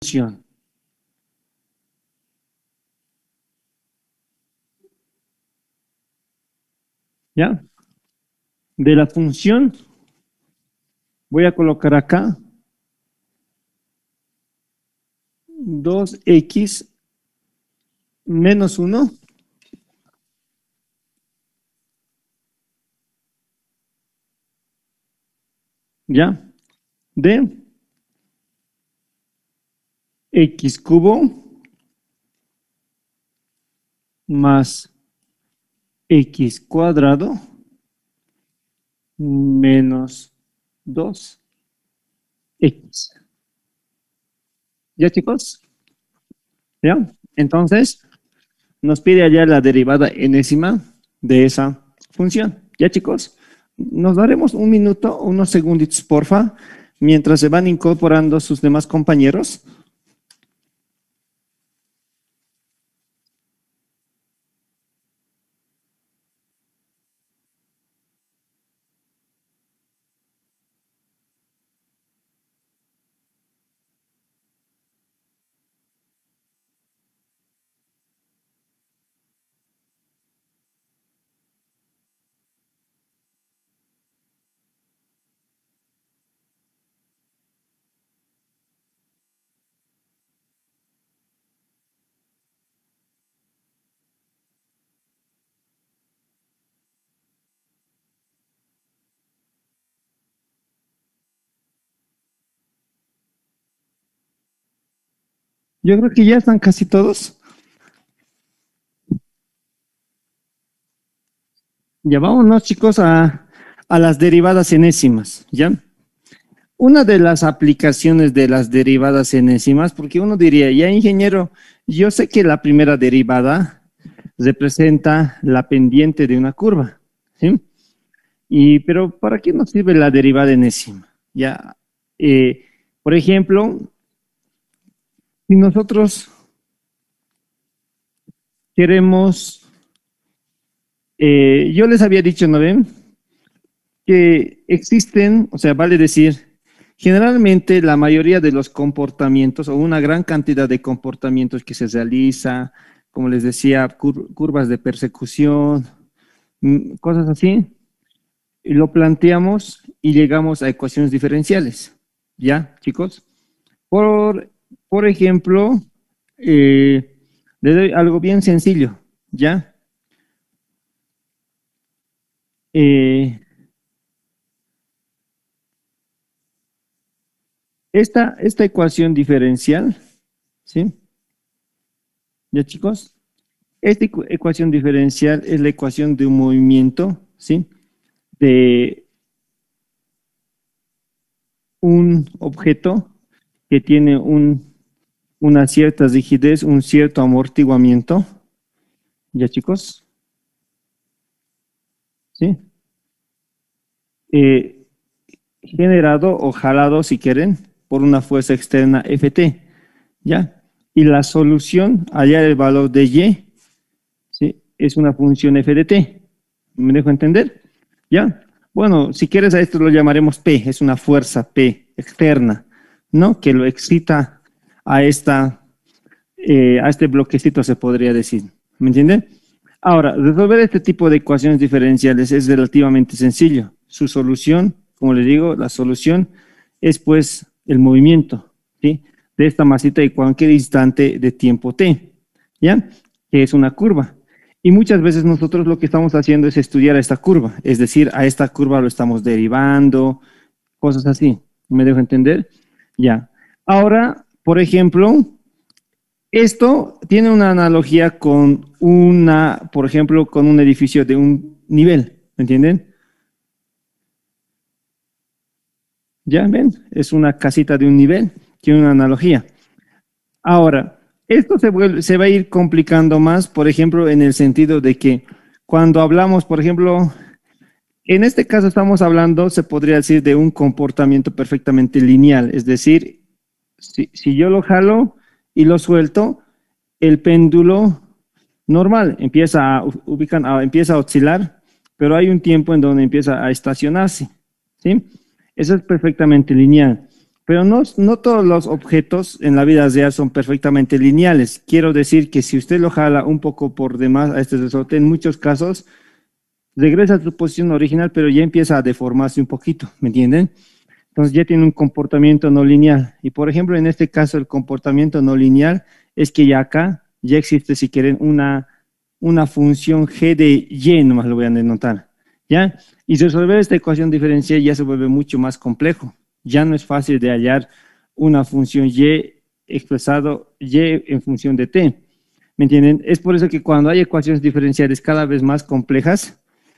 función. ¿Ya? De la función voy a colocar acá 2x menos 1 ¿ya? De x cubo más x cuadrado menos 2x. ¿Ya, chicos? ¿Ya? Entonces, nos pide allá la derivada enésima de esa función. ¿Ya, chicos? Nos daremos un minuto, unos segunditos, porfa, mientras se van incorporando sus demás compañeros. Yo creo que ya están casi todos. Ya vámonos, chicos, a las derivadas enésimas, ¿ya? Una de las aplicaciones de las derivadas enésimas, porque uno diría, ya ingeniero, yo sé que la primera derivada representa la pendiente de una curva, ¿sí? Pero ¿para qué nos sirve la derivada enésima? Ya, eh, por ejemplo, si nosotros queremos, yo les había dicho, ¿no ven? Que existen, o sea, vale decir, generalmente la mayoría de los comportamientos o una gran cantidad de comportamientos que se realiza, como les decía, curvas de persecución, cosas así, y lo planteamos y llegamos a ecuaciones diferenciales. ¿Ya, chicos? Por, por ejemplo, eh, le doy algo bien sencillo, ¿ya? Eh, esta ecuación diferencial, ¿sí? ¿Ya, chicos? Esta ecuación diferencial es la ecuación de un movimiento, ¿sí? De un objeto que tiene una cierta rigidez, un cierto amortiguamiento, ¿ya, chicos? ¿Sí? Eh, generado o jalado, si quieren, por una fuerza externa Ft, ¿ya? Y la solución, hallar el valor de Y, ¿sí? Es una función f de t. ¿Me dejo entender? ¿Ya? Bueno, si quieres a esto lo llamaremos P, es una fuerza P externa, ¿no? Que lo excita a a este bloquecito, se podría decir. ¿Me entienden? Ahora, resolver este tipo de ecuaciones diferenciales es relativamente sencillo. Su solución, como les digo, la solución es pues el movimiento, ¿sí? De esta masita de cualquier instante de tiempo t, ¿ya? Que es una curva. Y muchas veces nosotros lo que estamos haciendo es estudiar a esta curva, es decir, a esta curva lo estamos derivando, cosas así. ¿Me dejo entender? Ya. Ahora, por ejemplo, esto tiene una analogía con por ejemplo, con un edificio de un nivel, ¿me entienden? ¿Ya ven? Es una casita de un nivel, tiene una analogía. Ahora, esto se va a ir complicando más, por ejemplo, en el sentido de que cuando hablamos, por ejemplo, en este caso estamos hablando, se podría decir, de un comportamiento perfectamente lineal, es decir, si yo lo jalo y lo suelto, el péndulo normal empieza a oscilar, pero hay un tiempo en donde empieza a estacionarse, ¿sí? Eso es perfectamente lineal. Pero no todos los objetos en la vida real son perfectamente lineales. Quiero decir que si usted lo jala un poco por demás a este resorte, en muchos casos regresa a su posición original, pero ya empieza a deformarse un poquito, ¿me entienden? Entonces ya tiene un comportamiento no lineal. Y por ejemplo, en este caso, el comportamiento no lineal es que ya acá ya existe, si quieren, una función g de y, nomás lo voy a denotar, ¿ya? Y resolver esta ecuación diferencial ya se vuelve mucho más complejo. Ya no es fácil de hallar una función y expresado y en función de t. ¿Me entienden? Es por eso que cuando hay ecuaciones diferenciales cada vez más complejas,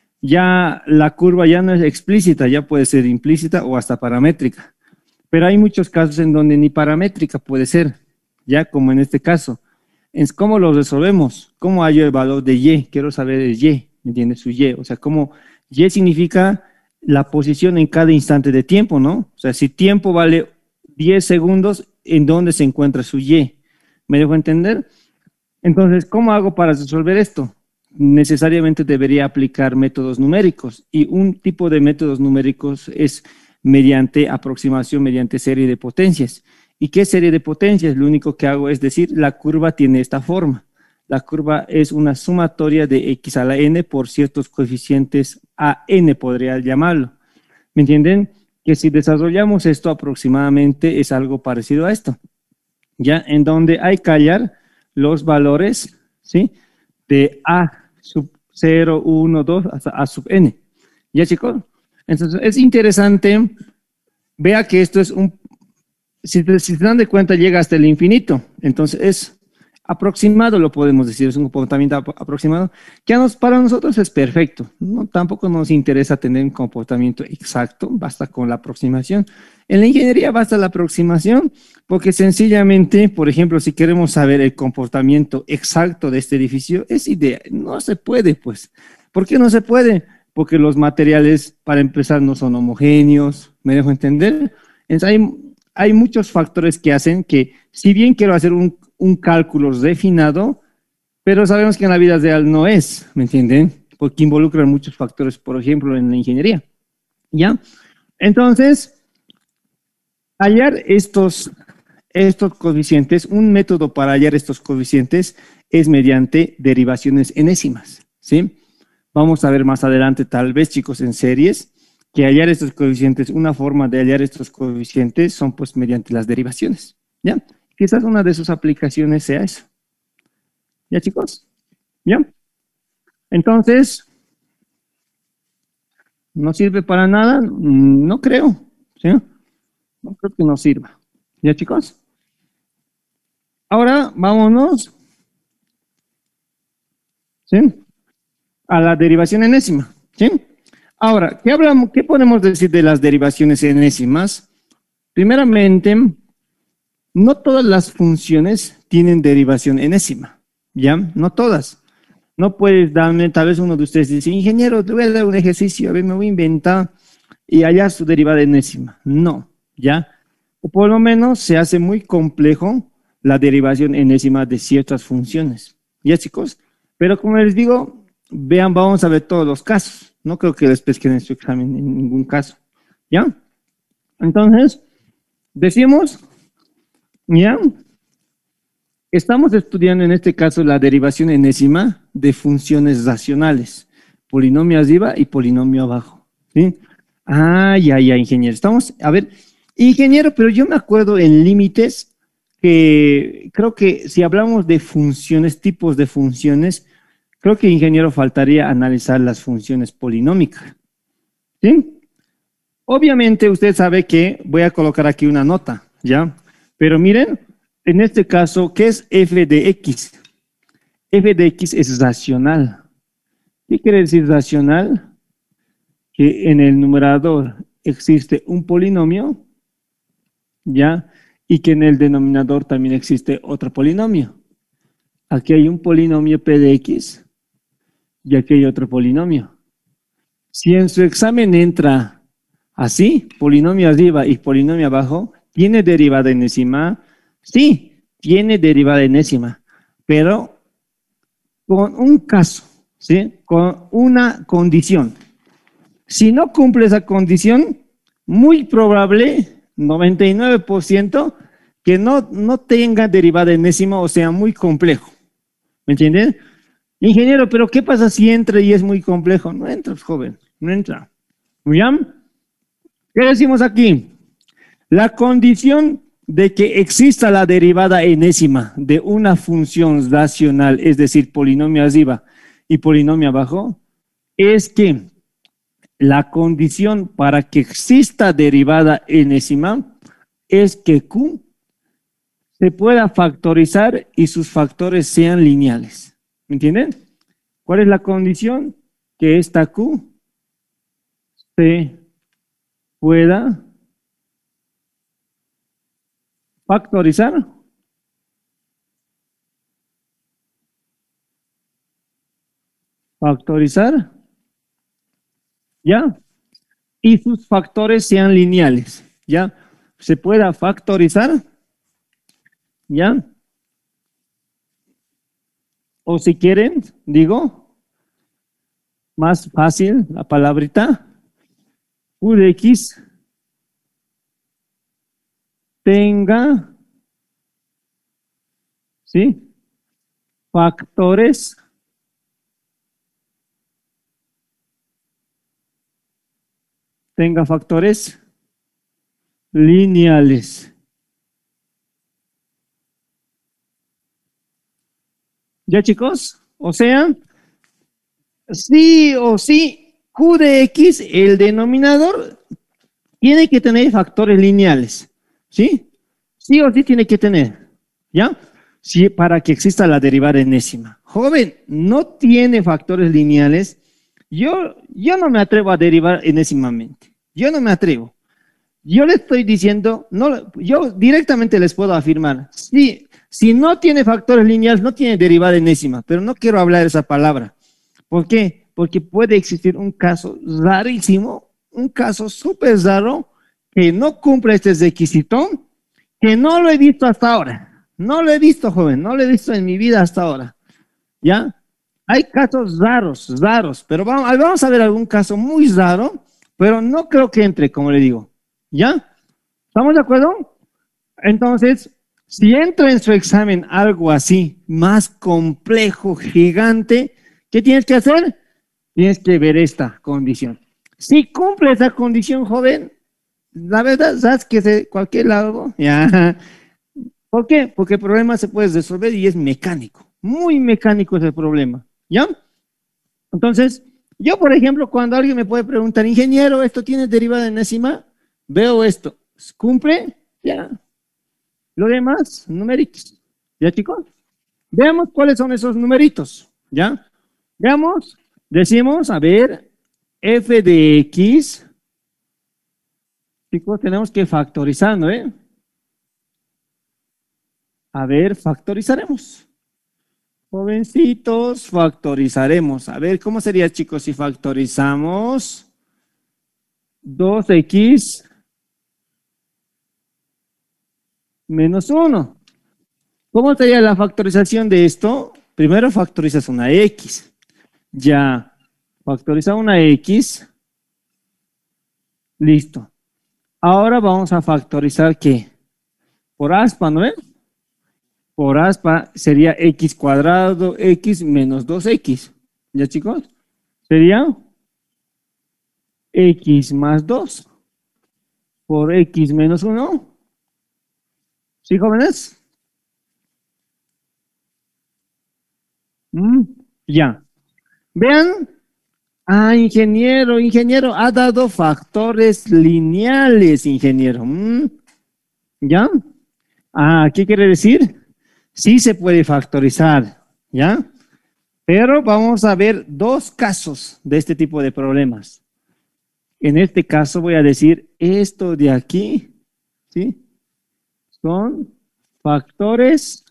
ya la curva ya no es explícita, ya puede ser implícita o hasta paramétrica. Pero hay muchos casos en donde ni paramétrica puede ser, ya como en este caso. ¿Cómo lo resolvemos? ¿Cómo hallo el valor de y? Quiero saber el y, ¿me entiendes? Su y, o sea, cómo y significa la posición en cada instante de tiempo, ¿no? O sea, si tiempo vale 10 segundos, ¿en dónde se encuentra su y? ¿Me dejo entender? Entonces, ¿cómo hago para resolver esto? Necesariamente debería aplicar métodos numéricos y un tipo de métodos numéricos es mediante aproximación, mediante serie de potencias. ¿Y qué serie de potencias? Lo único que hago es decir, la curva tiene esta forma. La curva es una sumatoria de x a la n por ciertos coeficientes a n, podría llamarlo. ¿Me entienden? Que si desarrollamos esto aproximadamente es algo parecido a esto. Ya en donde hay que hallar los valores, ¿sí? De a sub 0, 1, 2 hasta a sub n. ¿Ya, chicos? Entonces, es interesante. Vea que esto es si se dan de cuenta, llega hasta el infinito. Entonces, es aproximado, lo podemos decir, es un comportamiento aproximado, que para nosotros es perfecto. ¿No? Tampoco nos interesa tener un comportamiento exacto, basta con la aproximación. En la ingeniería basta la aproximación, porque sencillamente, por ejemplo, si queremos saber el comportamiento exacto de este edificio, es ideal, no se puede, pues. ¿Por qué no se puede? Porque los materiales, para empezar, no son homogéneos, ¿me dejo entender? Entonces, hay muchos factores que hacen que, si bien quiero hacer un cálculo refinado, pero sabemos que en la vida real no es, ¿me entienden? Porque involucran muchos factores, por ejemplo, en la ingeniería, ¿ya? Entonces, hallar estos coeficientes, un método para hallar estos coeficientes es mediante derivaciones enésimas, ¿sí? Vamos a ver más adelante, tal vez, chicos, en series, que hallar estos coeficientes, una forma de hallar estos coeficientes son pues mediante las derivaciones, ¿ya? Quizás una de sus aplicaciones sea eso. ¿Ya, chicos? ¿Ya? Entonces, ¿no sirve para nada? No creo, ¿sí? No creo que nos sirva. ¿Ya, chicos? Ahora, vámonos, ¿sí? A la derivación enésima, ¿sí? Ahora, ¿qué podemos decir de las derivaciones enésimas? Primeramente, no todas las funciones tienen derivación enésima, ¿ya? No todas. No puedes darme, tal vez uno de ustedes dice, ingeniero, te voy a dar un ejercicio, a ver, me voy a inventar y hallar su derivada enésima. No, ¿ya? O por lo menos se hace muy complejo la derivación enésima de ciertas funciones. ¿Ya, chicos? Pero como les digo, vean, vamos a ver todos los casos. No creo que les pesquen en su examen en ningún caso. ¿Ya? Entonces, decimos, ¿ya? Estamos estudiando en este caso la derivación enésima de funciones racionales, polinomio arriba y polinomio abajo, ¿sí? Ah, ya, ingeniero. Estamos, a ver, ingeniero, pero yo me acuerdo en límites que creo que si hablamos de funciones, tipos de funciones, creo que ingeniero faltaría analizar las funciones polinómicas, ¿sí? Obviamente usted sabe que voy a colocar aquí una nota, ¿ya? Pero miren, en este caso, ¿qué es f de x? F de x es racional. ¿Qué quiere decir racional? Que en el numerador existe un polinomio, ¿ya? Y que en el denominador también existe otro polinomio. Aquí hay un polinomio p de x y aquí hay otro polinomio. Si en su examen entra así, polinomio arriba y polinomio abajo, ¿tiene derivada enésima? Sí, tiene derivada enésima, pero con un caso, ¿sí? Con una condición. Si no cumple esa condición, muy probable 99% que no tenga derivada enésima o sea muy complejo. ¿Me entienden? Ingeniero, pero ¿qué pasa si entra y es muy complejo? No entra, joven, no entra. ¿Ya? ¿Qué decimos aquí? La condición de que exista la derivada enésima de una función racional, es decir, polinomio arriba y polinomio abajo, es que la condición para que exista derivada enésima es que Q se pueda factorizar y sus factores sean lineales. ¿Me entienden? ¿Cuál es la condición? Que esta Q se pueda factorizar ¿ya? Y sus factores sean lineales, ¿ya? Se pueda factorizar, ¿ya? O si quieren, digo, más fácil la palabrita, Q de X tenga, ¿sí? Factores lineales. ¿Ya, chicos? O sea, sí o sí, Q de X, el denominador, tiene que tener factores lineales. ¿Sí? Sí o sí tiene que tener. ¿Ya? Sí, para que exista la derivada enésima. Joven, no tiene factores lineales. Yo no me atrevo a derivar enésimamente. Yo no me atrevo. Yo le estoy diciendo, no, yo directamente les puedo afirmar, sí, si no tiene factores lineales, no tiene derivada enésima, pero no quiero hablar esa palabra. ¿Por qué? Porque puede existir un caso rarísimo, un caso súper raro, que no cumple este requisito, que no lo he visto hasta ahora. No lo he visto, joven, no lo he visto en mi vida hasta ahora. ¿Ya? Hay casos raros, pero vamos a ver algún caso muy raro, pero no creo que entre, como le digo. ¿Ya? ¿Estamos de acuerdo? Entonces, si entra en su examen algo así, más complejo, gigante, ¿qué tienes que hacer? Tienes que ver esta condición. Si cumple esa condición, joven, la verdad, sabes que de cualquier lado, ya. ¿Por qué? Porque el problema se puede resolver y es mecánico. Muy mecánico es el problema. ¿Ya? Entonces, yo, por ejemplo, cuando alguien me puede preguntar, ingeniero, ¿esto tiene derivada enésima? Veo esto. ¿Cumple? Ya. Lo demás, numeritos. ¿Ya, chicos? Veamos cuáles son esos numeritos. ¿Ya? Veamos. Decimos, a ver, f de x. Chicos, tenemos que factorizar, ¿no? A ver, factorizaremos. Jovencitos, factorizaremos. A ver, ¿cómo sería, chicos, si factorizamos 2x menos 1? ¿Cómo sería la factorización de esto? Primero factorizas una x. Ya, factoriza una x. Listo. Ahora vamos a factorizar ¿qué? Por aspa, ¿no es? Por aspa sería x cuadrado, x menos 2x. ¿Ya, chicos? Sería x más 2 por x menos 1. ¿Sí, jóvenes? Ya. Vean. Ah, ingeniero, ha dado factores lineales, ingeniero. ¿Ya? Ah, ¿qué quiere decir? Sí se puede factorizar, ¿ya? Pero vamos a ver dos casos de este tipo de problemas. En este caso voy a decir esto de aquí, ¿sí? Son factores.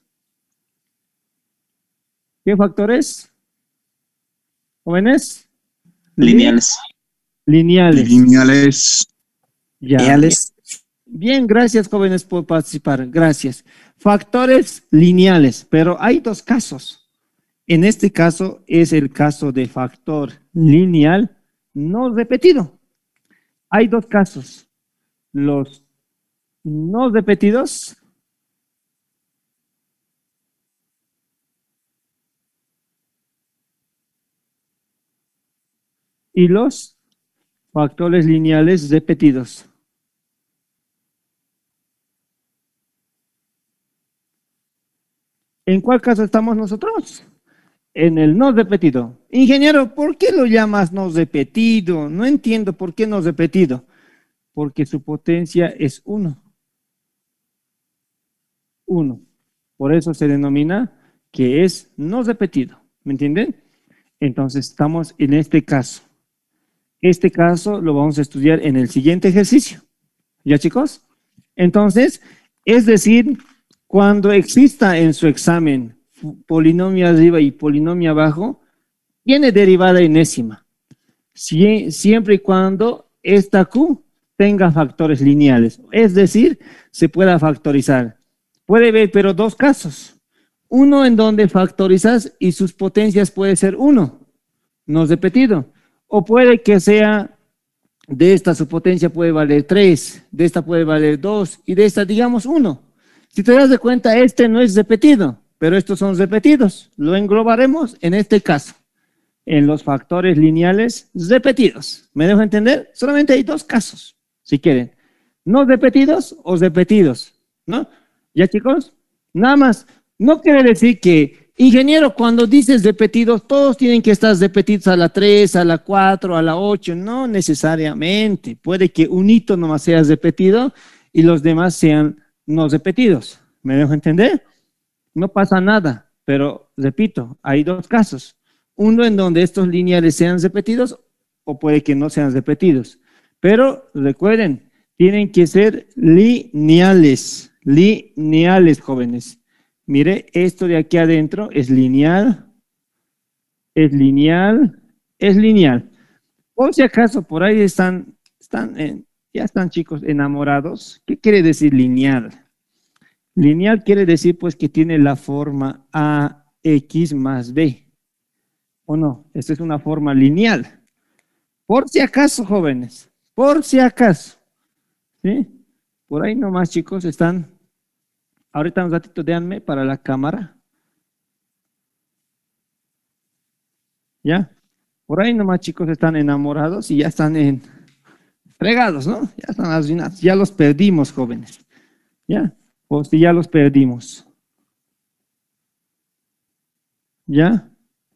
¿Qué factores? ¿Jóvenes? Lineales. Lineales. Lineales. Ya. Lineales. Bien, gracias jóvenes por participar, gracias. Factores lineales, pero hay dos casos. En este caso es el caso de factor lineal no repetido. Hay dos casos, los no repetidos y los factores lineales repetidos. ¿En cuál caso estamos nosotros? En el no repetido. Ingeniero, ¿por qué lo llamas no repetido? No entiendo por qué no repetido. Porque su potencia es 1. 1. Por eso se denomina que es no repetido. ¿Me entienden? Entonces estamos en este caso. Este caso lo vamos a estudiar en el siguiente ejercicio. ¿Ya, chicos? Entonces, es decir, cuando exista en su examen polinomio arriba y polinomio abajo, tiene derivada enésima. Siempre y cuando esta Q tenga factores lineales. Es decir, se pueda factorizar. Puede haber, pero dos casos. Uno en donde factorizas y sus potencias puede ser 1, no repetido. O puede que sea de esta su potencia puede valer 3, de esta puede valer 2 y de esta digamos 1. Si te das de cuenta, este no es repetido, pero estos son repetidos. Lo englobaremos en este caso, en los factores lineales repetidos. ¿Me dejo entender? Solamente hay dos casos, si quieren. No repetidos o repetidos, ¿no? ¿Ya, chicos? Nada más. No quiere decir que, ingeniero, cuando dices repetidos, todos tienen que estar repetidos a la 3, a la 4, a la 8. No necesariamente. Puede que un hito nomás sea repetido y los demás sean no repetidos. ¿Me dejo entender? No pasa nada, pero repito, hay dos casos. Uno en donde estos lineales sean repetidos o puede que no sean repetidos. Pero recuerden, tienen que ser lineales, jóvenes. Mire, esto de aquí adentro es lineal, es lineal, es lineal. Por si acaso por ahí ya están chicos enamorados. ¿Qué quiere decir lineal? Lineal quiere decir pues que tiene la forma AX más B. ¿O no? Esta es una forma lineal. Por si acaso, jóvenes, por si acaso. ¿Sí? Por ahí nomás, chicos, están. Ahorita un ratito déanme para la cámara. ¿Ya? Por ahí nomás, chicos, están enamorados y ya están fregados, ¿no? Ya están arruinados. Ya los perdimos, jóvenes. ¿Ya? O si ya los perdimos. ¿Ya?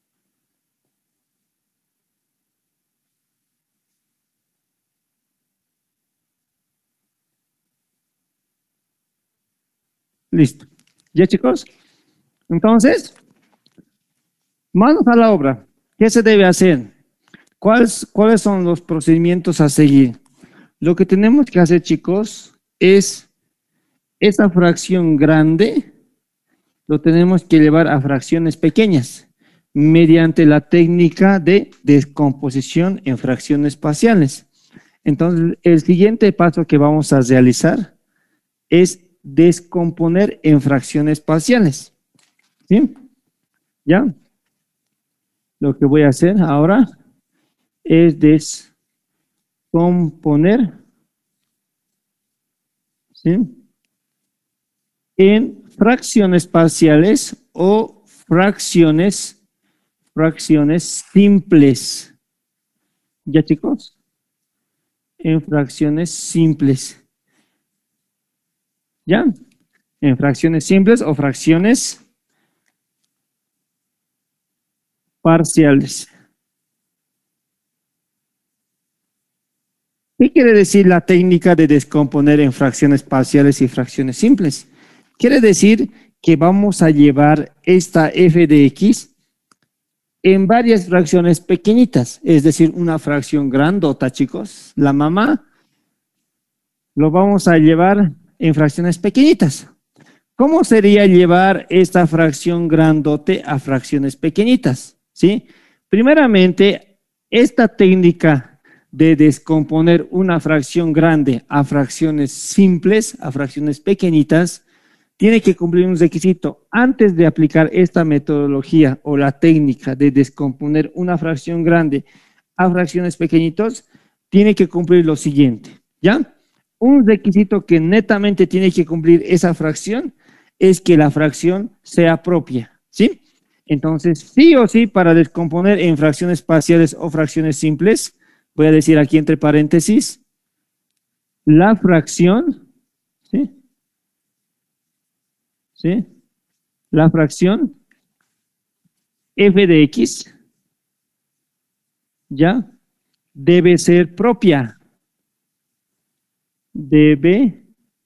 Listo. ¿Ya, chicos? Entonces, manos a la obra. ¿Qué se debe hacer? ¿Cuáles son los procedimientos a seguir? Lo que tenemos que hacer, chicos, es esa fracción grande, lo tenemos que llevar a fracciones pequeñas mediante la técnica de descomposición en fracciones parciales. Entonces, el siguiente paso que vamos a realizar es descomponer en fracciones parciales. ¿Sí? ¿Ya? Lo que voy a hacer ahora es descomponer, ¿sí?, en fracciones parciales o fracciones simples. ¿Ya, chicos? En fracciones simples. ¿Ya? En fracciones simples o fracciones parciales. ¿Qué quiere decir la técnica de descomponer en fracciones parciales y fracciones simples? Quiere decir que vamos a llevar esta f de x en varias fracciones pequeñitas, es decir, una fracción grandota, chicos. La mamá lo vamos a llevar en fracciones pequeñitas. ¿Cómo sería llevar esta fracción grandote a fracciones pequeñitas? ¿Sí? Primeramente, esta técnica de descomponer una fracción grande a fracciones simples, a fracciones pequeñitas, tiene que cumplir un requisito. Antes de aplicar esta metodología o la técnica de descomponer una fracción grande a fracciones pequeñitos, tiene que cumplir lo siguiente, ¿ya? un requisito que netamente tiene que cumplir esa fracción es que la fracción sea propia, ¿sí? Entonces, sí o sí, para descomponer en fracciones parciales o fracciones simples, voy a decir aquí entre paréntesis, la fracción, ¿sí? ¿Sí? La fracción f de x, ¿ya? Debe ser propia. Debe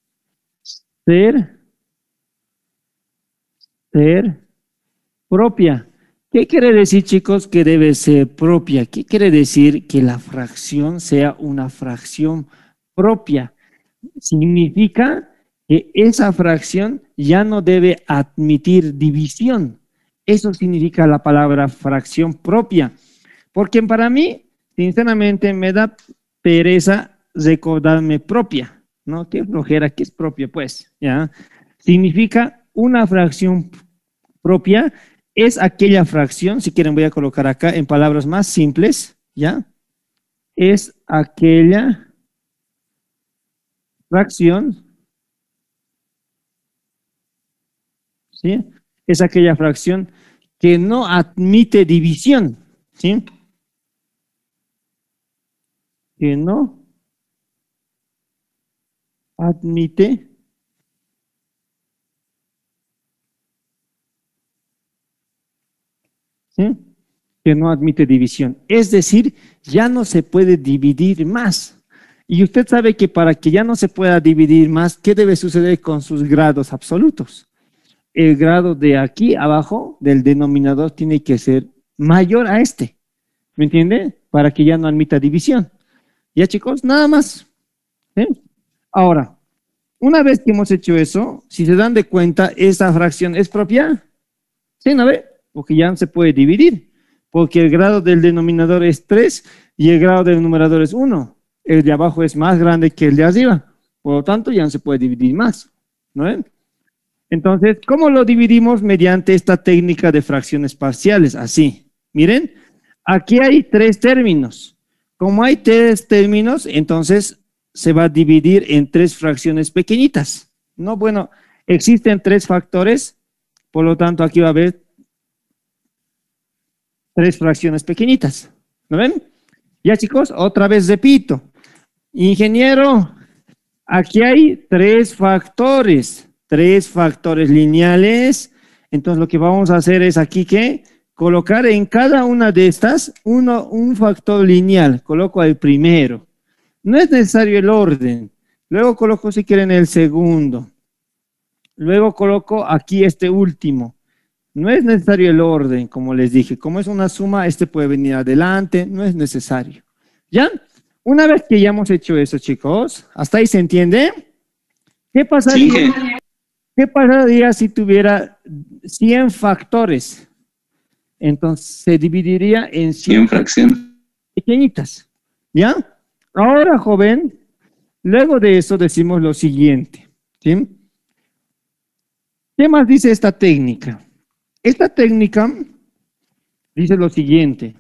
ser propia. ¿Qué quiere decir, chicos, que debe ser propia? ¿Qué quiere decir que la fracción sea una fracción propia? Significa que esa fracción ya no debe admitir división. Eso significa la palabra fracción propia. Porque para mí, sinceramente, me da pereza recordarme propia, ¿no? Qué flojera, ¿qué es propia? Pues, ¿ya? Significa una fracción propia, es aquella fracción, si quieren voy a colocar acá en palabras más simples, ¿ya? Es aquella fracción, ¿sí? Es aquella fracción que no admite división, ¿sí? Que no admite, ¿sí? Que no admite división. Es decir, ya no se puede dividir más. Y usted sabe que para que ya no se pueda dividir más, ¿qué debe suceder con sus grados absolutos? El grado de aquí abajo del denominador tiene que ser mayor a este. ¿Me entiende? Para que ya no admita división. ¿Ya, chicos? Nada más. ¿Sí? Ahora, una vez que hemos hecho eso, si se dan de cuenta, esa fracción es propia. ¿Sí, no ve? Porque ya no se puede dividir. Porque el grado del denominador es 3 y el grado del numerador es 1. El de abajo es más grande que el de arriba. Por lo tanto, ya no se puede dividir más. ¿No ven? Entonces, ¿cómo lo dividimos? Mediante esta técnica de fracciones parciales. Así. Miren, aquí hay 3 términos. Como hay 3 términos, entonces se va a dividir en 3 fracciones pequeñitas. No, bueno, existen 3 factores, por lo tanto aquí va a haber 3 fracciones pequeñitas. ¿No ven? Ya, chicos, otra vez repito. Ingeniero, aquí hay 3 factores lineales. Entonces lo que vamos a hacer es aquí que colocar en cada una de estas un factor lineal. Coloco el primero. No es necesario el orden. Luego coloco si quieren el segundo. Luego coloco aquí este último. No es necesario el orden, como les dije. Como es una suma, este puede venir adelante. No es necesario. ¿Ya? Una vez que ya hemos hecho eso, chicos, ¿hasta ahí se entiende? ¿Qué Sí, pasaría, ¿qué pasaría si tuviera 100 factores? Entonces se dividiría en 100 en fracción. pequeñitas. ¿Ya? Ahora, joven, luego de eso decimos lo siguiente. ¿Sí? ¿Qué más dice esta técnica? Esta técnica dice lo siguiente.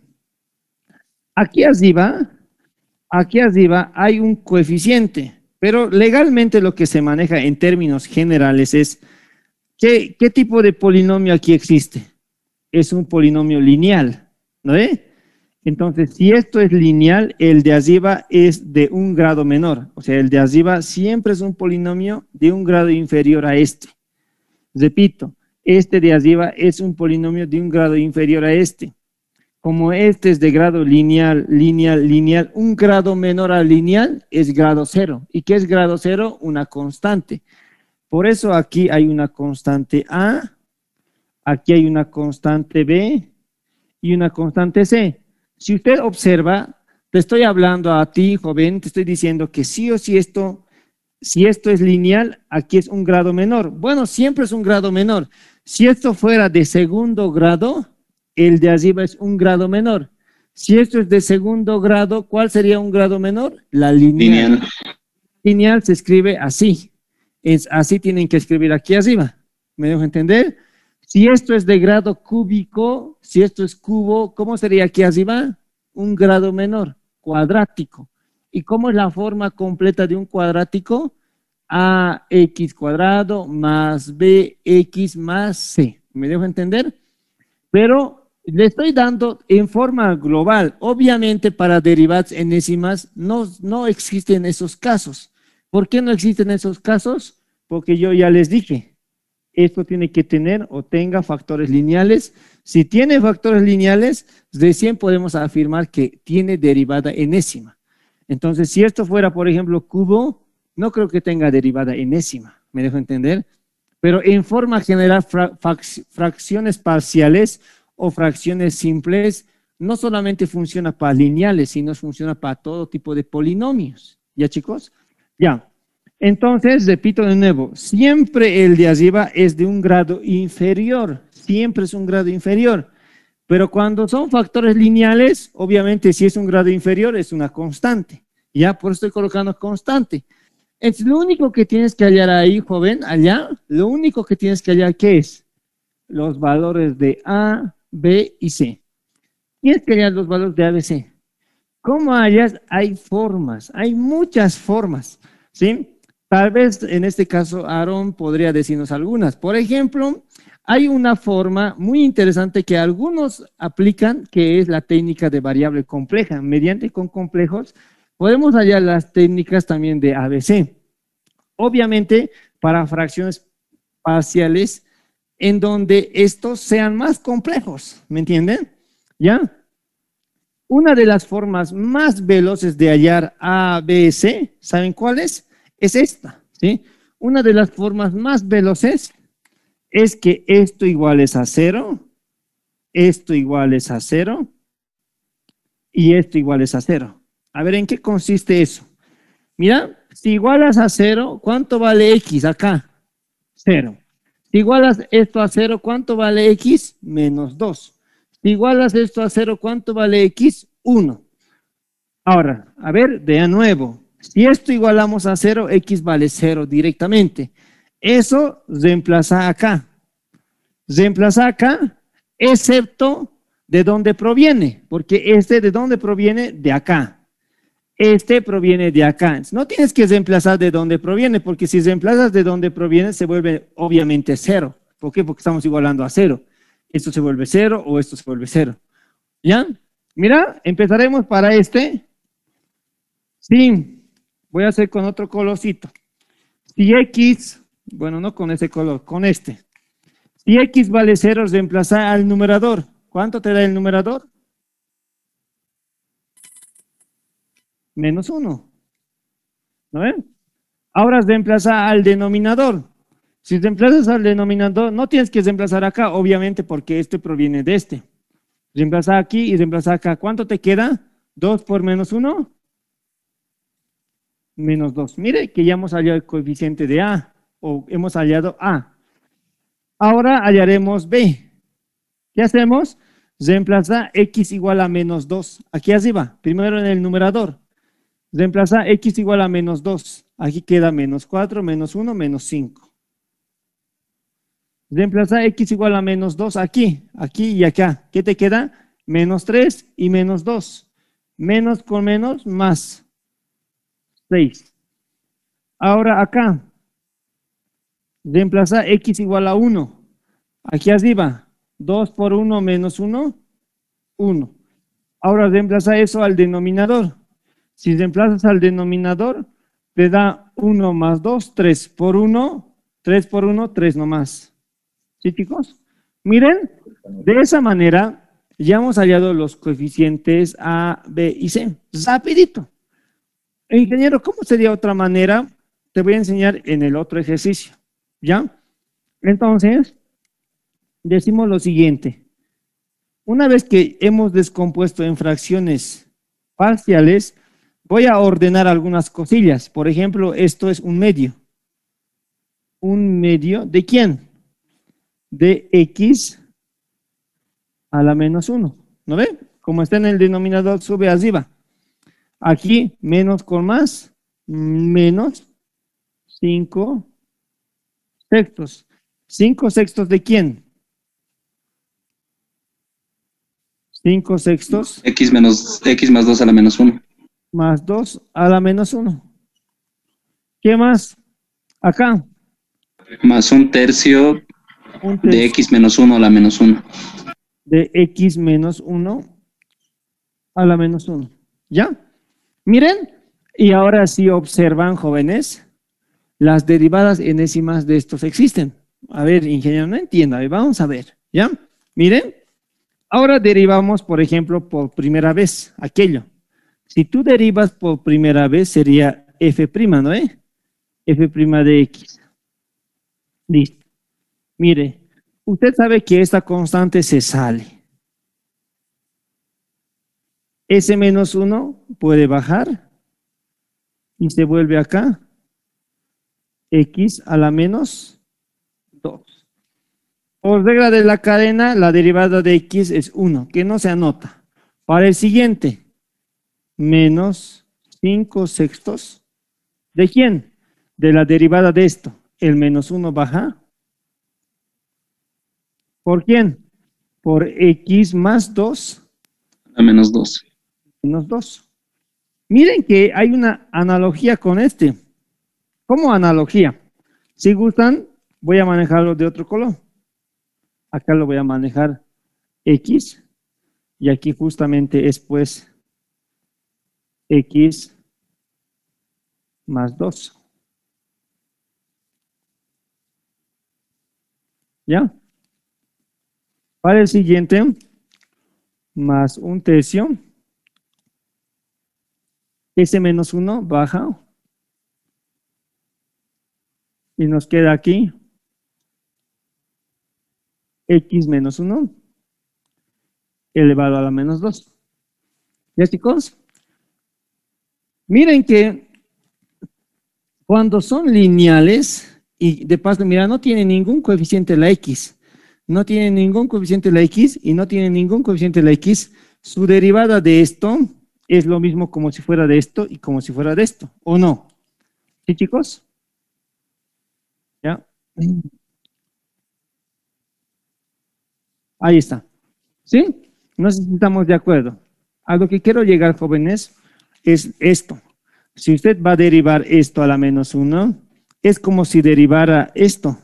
Aquí arriba, aquí arriba hay un coeficiente, pero legalmente lo que se maneja en términos generales es ¿qué tipo de polinomio aquí existe? Es un polinomio lineal, ¿no ve? Entonces, si esto es lineal, el de arriba es de un grado menor. O sea, el de arriba siempre es un polinomio de un grado inferior a este. Repito, este de arriba es un polinomio de un grado inferior a este. Como este es de grado lineal, lineal, lineal, un grado menor al lineal es grado cero. ¿Y qué es grado cero? Una constante. Por eso aquí hay una constante A, aquí hay una constante B y una constante C. Si usted observa, te estoy hablando a ti, joven, te estoy diciendo que sí o sí esto, si esto es lineal, aquí es un grado menor. Bueno, siempre es un grado menor. Si esto fuera de segundo grado, el de arriba es un grado menor. Si esto es de segundo grado, ¿cuál sería un grado menor? La lineal. Lineal. Lineal se escribe así. Es así tienen que escribir aquí arriba. ¿Me dejo entender? Si esto es de grado cúbico, si esto es cubo, ¿cómo sería aquí arriba? Un grado menor, cuadrático. ¿Y cómo es la forma completa de un cuadrático? AX cuadrado más BX más C. ¿Me dejo entender? Pero le estoy dando en forma global. Obviamente para derivadas enésimas no existen esos casos. ¿Por qué no existen esos casos? Porque yo ya les dije, esto tiene que tener o tenga factores lineales. Si tiene factores lineales, recién podemos afirmar que tiene derivada enésima. Entonces, si esto fuera, por ejemplo, cubo, no creo que tenga derivada enésima. ¿Me dejo entender? Pero en forma general, fracciones parciales o fracciones simples no solamente funciona para lineales, sino funciona para todo tipo de polinomios. ¿Ya, chicos? Ya. Entonces, repito de nuevo, siempre el de arriba es de un grado inferior, siempre es un grado inferior. Pero cuando son factores lineales, obviamente si es un grado inferior es una constante. Ya, por eso estoy colocando constante. Es lo único que tienes que hallar ahí, joven, allá, lo único que tienes que hallar, ¿qué es? Los valores de A, B y C. Tienes que hallar los valores de A, B, C. ¿Cómo hallas? Hay formas, hay muchas formas, ¿sí? Tal vez en este caso Aaron podría decirnos algunas. Por ejemplo, hay una forma muy interesante que algunos aplican, que es la técnica de variable compleja. Mediante con complejos podemos hallar las técnicas también de ABC. Obviamente, para fracciones parciales en donde estos sean más complejos, ¿me entienden? ¿Ya? Una de las formas más veloces de hallar A, B, C, ¿saben cuál es? Es esta, ¿sí? Una de las formas más veloces es que esto igual es a 0, esto igual es a 0 y esto igual es a 0. A ver, ¿en qué consiste eso? Mira, si igualas a 0, ¿cuánto vale X acá? 0. Si igualas esto a 0, ¿cuánto vale X? Menos 2. Si igualas esto a 0, ¿cuánto vale X? 1. Ahora, a ver, de nuevo. Si esto igualamos a 0, X vale 0 directamente. Eso reemplaza acá. Reemplaza acá, excepto de dónde proviene. Porque este de dónde proviene, de acá. Este proviene de acá. No tienes que reemplazar de dónde proviene, porque si reemplazas de dónde proviene, se vuelve obviamente 0. ¿Por qué? Porque estamos igualando a 0. Esto se vuelve 0 o esto se vuelve 0. ¿Ya? Mira, empezaremos para este. Sí, voy a hacer con otro colorcito. Si X, bueno, no con ese color, con este. Si X vale 0, reemplazar al numerador. ¿Cuánto te da el numerador? Menos 1. ¿No ven? Ahora reemplaza al denominador. Si reemplazas al denominador, no tienes que reemplazar acá, obviamente, porque este proviene de este. Reemplaza aquí y reemplaza acá. ¿Cuánto te queda? 2 por menos 1. Menos 2. Mire que ya hemos hallado el coeficiente de A, o hemos hallado A. Ahora hallaremos B. ¿Qué hacemos? Reemplaza X igual a menos 2. Aquí arriba, primero en el numerador. Reemplaza X igual a menos 2. Aquí queda menos 4, menos 1, menos 5. Reemplaza X igual a menos 2 aquí, aquí y acá. ¿Qué te queda? Menos 3 y menos 2. Menos con menos, más 6. Ahora acá, reemplaza X igual a 1. Aquí arriba, 2 por 1 menos 1, 1. Ahora reemplaza eso al denominador. Si reemplazas al denominador, te da 1 más 2, 3 por 1, 3 por 1, 3 nomás. ¿Sí, chicos? Miren, de esa manera ya hemos hallado los coeficientes A, B y C. Rapidito. Ingeniero, ¿cómo sería otra manera? Te voy a enseñar en el otro ejercicio. ¿Ya? Entonces, decimos lo siguiente. Una vez que hemos descompuesto en fracciones parciales, voy a ordenar algunas cosillas. Por ejemplo, esto es un medio. ¿Un medio de quién? De X a la menos 1. ¿No ve? Como está en el denominador, sube arriba. Aquí, menos con más, menos 5 sextos. ¿5 sextos de quién? 5 sextos. X más 2 a la menos 1. más 2 a la menos 1. ¿Qué más? Acá, Más un tercio un de tercio x menos 1 a la menos 1. de x menos 1 a la menos 1. ¿Ya? Miren, y ahora sí observan, jóvenes, las derivadas enésimas de estos existen. A ver, ingeniero, no entiendo. A ver, vamos a ver. ¿Ya? Miren, ahora derivamos, por ejemplo, por primera vez aquello. Si tú derivas por primera vez, sería f', ¿no? F' de x. Listo. Mire, usted sabe que esta constante se sale. S menos 1 puede bajar y se vuelve acá x a la menos 2. Por regla de la cadena, la derivada de x es 1, que no se anota. Para el siguiente, menos 5 sextos. ¿De quién? De la derivada de esto. El menos 1 baja. ¿Por quién? Por x más 2 A menos 2. menos 2. Miren que hay una analogía con este. ¿Cómo analogía? Si gustan, voy a manejarlo de otro color. Acá lo voy a manejar x y aquí justamente es pues x más 2. ¿Ya? Para el siguiente, más un tercio. S menos 1 baja. Y nos queda aquí x menos 1 elevado a la menos 2. ¿Ya, chicos? Miren que cuando son lineales, y de paso, mira, no tiene ningún coeficiente la x, no tiene ningún coeficiente la x y no tiene ningún coeficiente la x, su derivada de esto es lo mismo como si fuera de esto y como si fuera de esto, ¿o no? ¿Sí, chicos? ¿Ya? Ahí está. ¿Sí? No sé si estamos de acuerdo. A lo que quiero llegar, jóvenes, es esto. Si usted va a derivar esto a la menos 1, es como si derivara esto.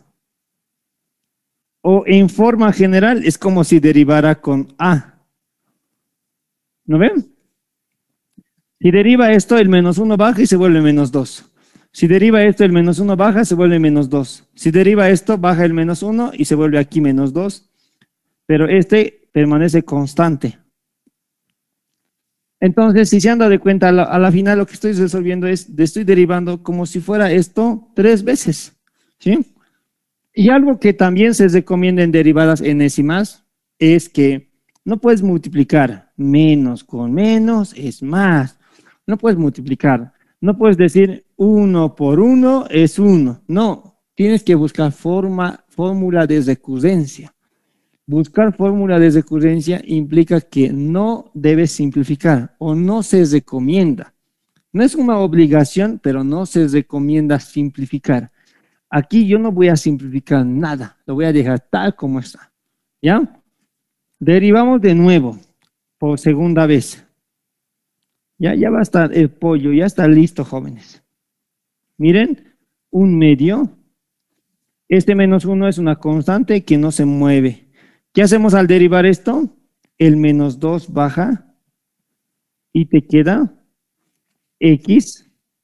O en forma general, es como si derivara con a. ¿No ven? Si deriva esto, el menos 1 baja y se vuelve menos 2. Si deriva esto, el menos 1 baja, se vuelve menos 2. Si deriva esto, baja el menos 1 y se vuelve aquí menos 2. Pero este permanece constante. Entonces, si se han dado cuenta, a la final lo que estoy resolviendo es, estoy derivando como si fuera esto 3 veces. ¿Sí? Y algo que también se recomienda en derivadas enésimas es que no puedes multiplicar menos con menos es más. No puedes multiplicar. No puedes decir 1 por 1 es 1. No, tienes que buscar fórmula de recurrencia. Buscar fórmula de recurrencia implica que no debes simplificar o no se recomienda. No es una obligación, pero no se recomienda simplificar. Aquí yo no voy a simplificar nada, lo voy a dejar tal como está. ¿Ya? Derivamos de nuevo por segunda vez. Ya va a estar el pollo, ya está listo, jóvenes. Miren, un medio. Este menos 1 es una constante que no se mueve. ¿Qué hacemos al derivar esto? El menos 2 baja y te queda x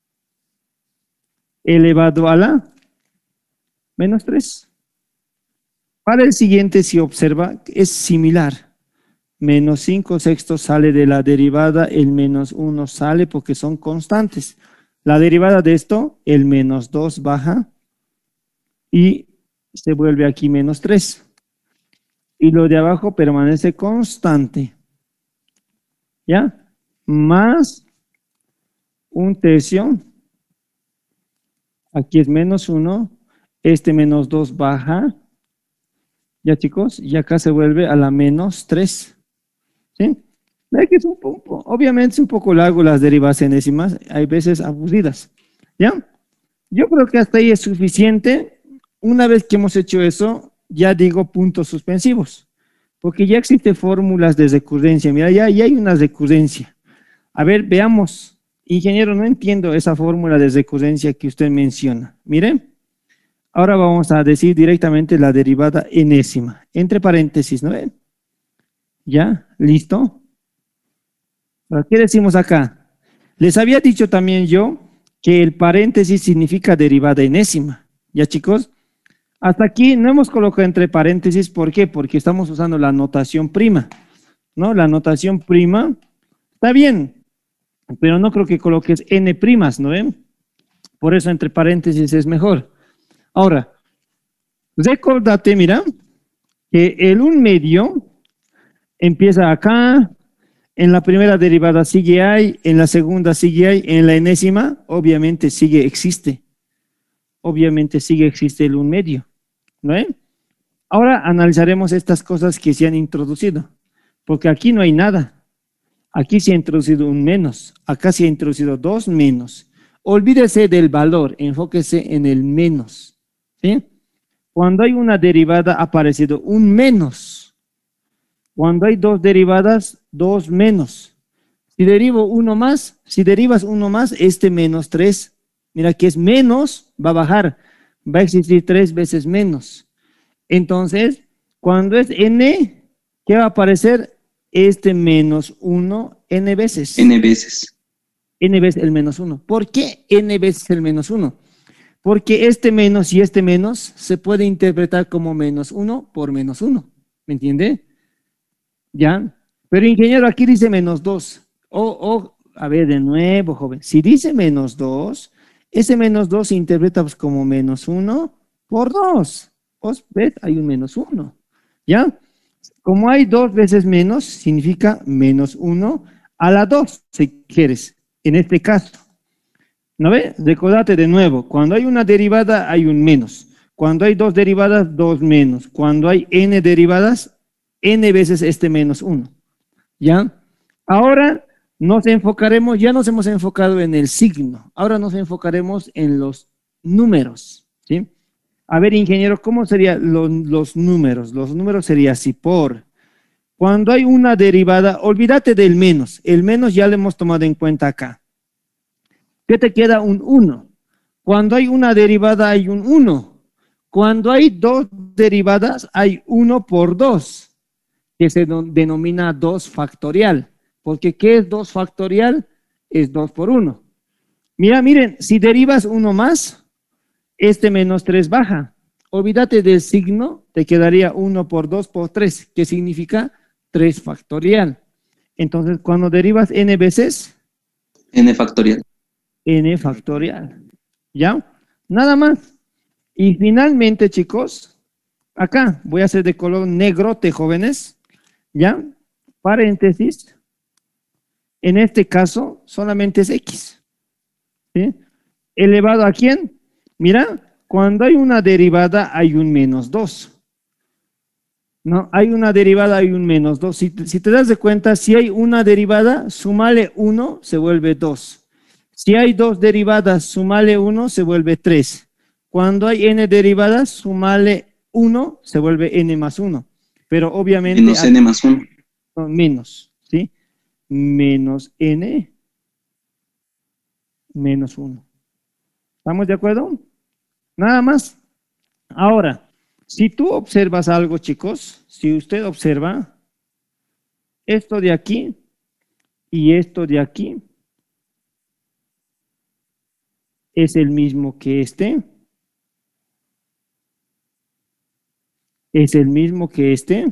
elevado a la menos 3. Para el siguiente, si observa, es similar. Menos 5 sextos sale de la derivada, el menos 1 sale porque son constantes. La derivada de esto, el menos 2 baja y se vuelve aquí menos 3. Y lo de abajo permanece constante. ¿Ya? Más un tercio. Aquí es menos 1. Este menos 2 baja. ¿Ya, chicos? Y acá se vuelve a la menos 3. ¿Sí? Ve que es obviamente es un poco largo las derivas enésimas. Hay veces aburridas. ¿Ya? Yo creo que hasta ahí es suficiente. Una vez que hemos hecho eso, ya digo puntos suspensivos. Porque ya existen fórmulas de recurrencia. Mira, ya hay una recurrencia. A ver, veamos. Ingeniero, no entiendo esa fórmula de recurrencia que usted menciona. Miren, ahora vamos a decir directamente la derivada enésima, entre paréntesis, ¿no ven? ¿Ya? ¿Listo? Ahora, ¿qué decimos acá? Les había dicho también yo que el paréntesis significa derivada enésima. ¿Ya, chicos? Hasta aquí no hemos colocado entre paréntesis, ¿por qué? Porque estamos usando la notación prima, ¿no? La notación prima está bien, pero no creo que coloques n primas, ¿no ven? Por eso entre paréntesis es mejor. Ahora, recordate, mira, que el 1/2 empieza acá, en la primera derivada sigue ahí, en la segunda sigue ahí, en la enésima obviamente sigue existe. Obviamente sigue existe el 1/2, ¿no ven? Ahora analizaremos estas cosas que se han introducido, porque aquí no hay nada. Aquí se ha introducido un menos, acá se ha introducido dos menos. Olvídese del valor, enfóquese en el menos, ¿sí? Cuando hay una derivada ha aparecido un menos. Cuando hay dos derivadas, dos menos. Si derivo uno más, si derivas uno más, este menos 3, mira que es menos, va a bajar, va a existir 3 veces menos. Entonces, cuando es n, ¿qué va a aparecer? Este menos 1 n veces. N veces. N veces el menos 1. ¿Por qué n veces el menos 1? Porque este menos y este menos se puede interpretar como menos 1 por menos 1. ¿Me entiende? ¿Ya? Pero ingeniero, aquí dice menos 2. A ver, de nuevo, joven. Si dice menos 2, ese menos 2 se interpreta pues, como menos 1 por 2. Pues, ¿ves? Hay un menos 1. ¿Ya? Como hay 2 veces menos, significa menos 1 a la 2, si quieres, en este caso. ¿No ves? Recordate de nuevo, cuando hay una derivada hay un menos. Cuando hay dos derivadas, dos menos. Cuando hay n derivadas, n veces este menos 1. ¿Ya? Ahora nos enfocaremos, ya nos hemos enfocado en el signo. Ahora nos enfocaremos en los números. ¿Sí? A ver, ingeniero, ¿cómo serían los números? Los números serían así, por. Cuando hay una derivada, olvídate del menos. El menos ya lo hemos tomado en cuenta acá. ¿Qué te queda? Un 1. Cuando hay una derivada hay un 1. Cuando hay dos derivadas hay 1 por 2, que se denomina 2 factorial. Porque ¿qué es 2 factorial? Es 2 por 1. Mira, miren, si derivas 1 más, este menos 3 baja. Olvídate del signo, te quedaría 1 por 2 por 3, que significa 3 factorial. Entonces, cuando derivas n veces, N factorial. n factorial. ¿Ya? Nada más. Y finalmente, chicos, acá voy a hacer de color negrote, jóvenes. ¿Ya? Paréntesis. En este caso, solamente es x. ¿Sí? ¿Elevado a quién? Mira, cuando hay una derivada hay un menos 2. No, hay una derivada, hay un menos 2. Si te das de cuenta, si hay una derivada, sumale 1, se vuelve 2. Si hay dos derivadas, sumale 1, se vuelve 3. Cuando hay n derivadas, sumale 1, se vuelve n más 1. Pero obviamente... Menos N más 1. Menos, ¿sí? Menos n menos 1. ¿Estamos de acuerdo? Nada más. Ahora, si tú observas algo, chicos, si usted observa esto de aquí y esto de aquí, es el mismo que este, es el mismo que este,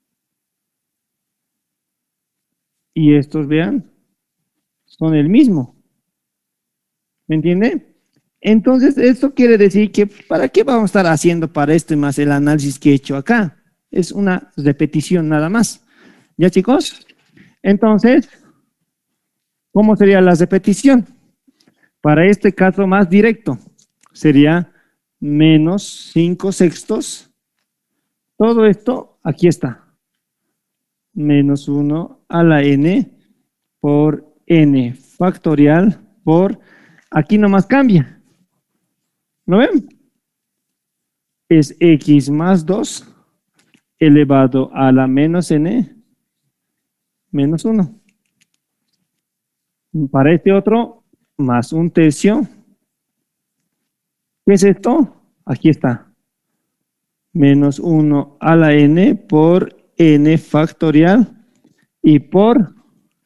y estos, vean, son el mismo. ¿Me entiende? Entonces, esto quiere decir que, ¿para qué vamos a estar haciendo para esto más el análisis que he hecho acá? Es una repetición nada más. ¿Ya, chicos? Entonces, ¿cómo sería la repetición? Para este caso más directo, sería menos 5 sextos. Todo esto, aquí está. Menos 1 a la n por n factorial por, aquí nomás cambia. ¿Lo ven? Es x más 2 elevado a la menos n menos 1. Para este otro, más 1/3. ¿Qué es esto? Aquí está. Menos 1 a la n por n factorial y por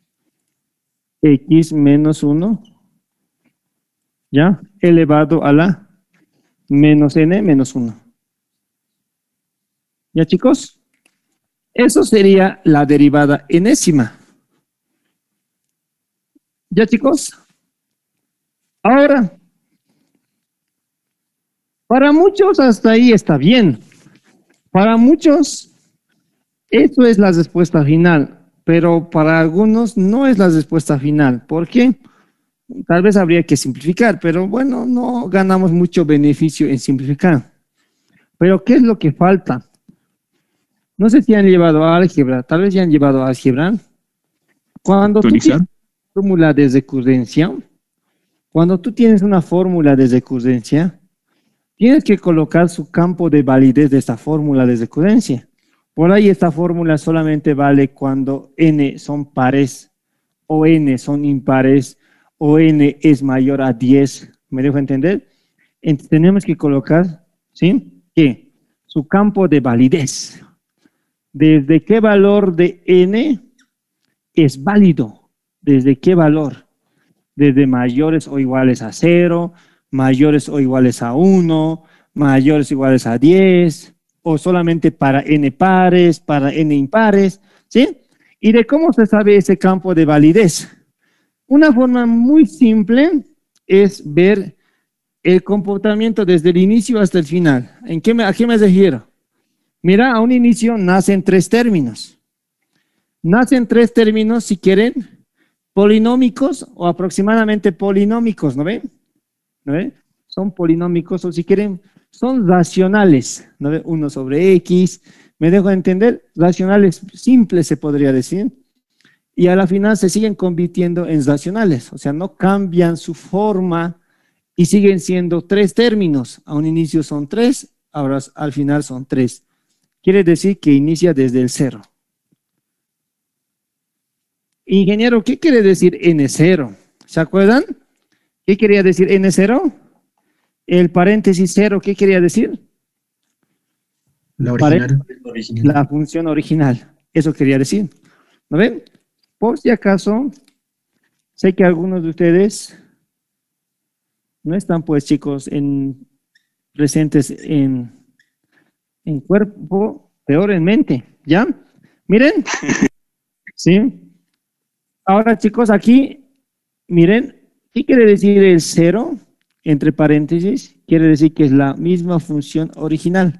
x menos 1, ¿ya? Elevado a la menos n menos 1. ¿Ya, chicos? Eso sería la derivada enésima. ¿Ya, chicos? Ahora, para muchos hasta ahí está bien. Para muchos, eso es la respuesta final, pero para algunos no es la respuesta final. ¿Por qué? Tal vez habría que simplificar, pero bueno, no ganamos mucho beneficio en simplificar. Pero ¿qué es lo que falta? No sé si han llevado a álgebra, tal vez ya han llevado a álgebra. Cuando tú tienes una fórmula de recurrencia, cuando tú tienes una fórmula de recurrencia, tienes que colocar su campo de validez de esta fórmula de recurrencia. Por ahí esta fórmula solamente vale cuando n son pares, o n son impares, o n es mayor a 10. ¿Me dejo entender? Entonces tenemos que colocar, ¿sí? ¿Qué? Su campo de validez. ¿Desde qué valor de n es válido? ¿Desde qué valor? Desde mayores o iguales a 0, mayores o iguales a 1, mayores o iguales a 10, o solamente para n pares, para n impares, ¿sí? ¿Y de cómo se sabe ese campo de validez? Una forma muy simple es ver el comportamiento desde el inicio hasta el final. ¿A qué me refiero? Mira, a un inicio nacen 3 términos. Nacen 3 términos, si quieren, polinómicos o aproximadamente polinómicos, ¿no ven? ¿No ven? Son polinómicos o si quieren, son racionales, ¿no ven? 1 sobre x, ¿me dejo entender? Racionales simples se podría decir. Y a la final se siguen convirtiendo en racionales, o sea, no cambian su forma y siguen siendo 3 términos. A un inicio son 3, ahora al final son 3. Quiere decir que inicia desde el 0. Ingeniero, ¿qué quiere decir N0? ¿Se acuerdan? ¿Qué quería decir N0? El paréntesis 0, ¿qué quería decir? La original. La función original. Eso quería decir. ¿No ven? Por si acaso, sé que algunos de ustedes no están, pues, chicos, presentes en cuerpo, peor en mente. ¿Ya? Miren. ¿Sí? Ahora, chicos, aquí, miren, ¿qué quiere decir el 0? Entre paréntesis, quiere decir que es la misma función original.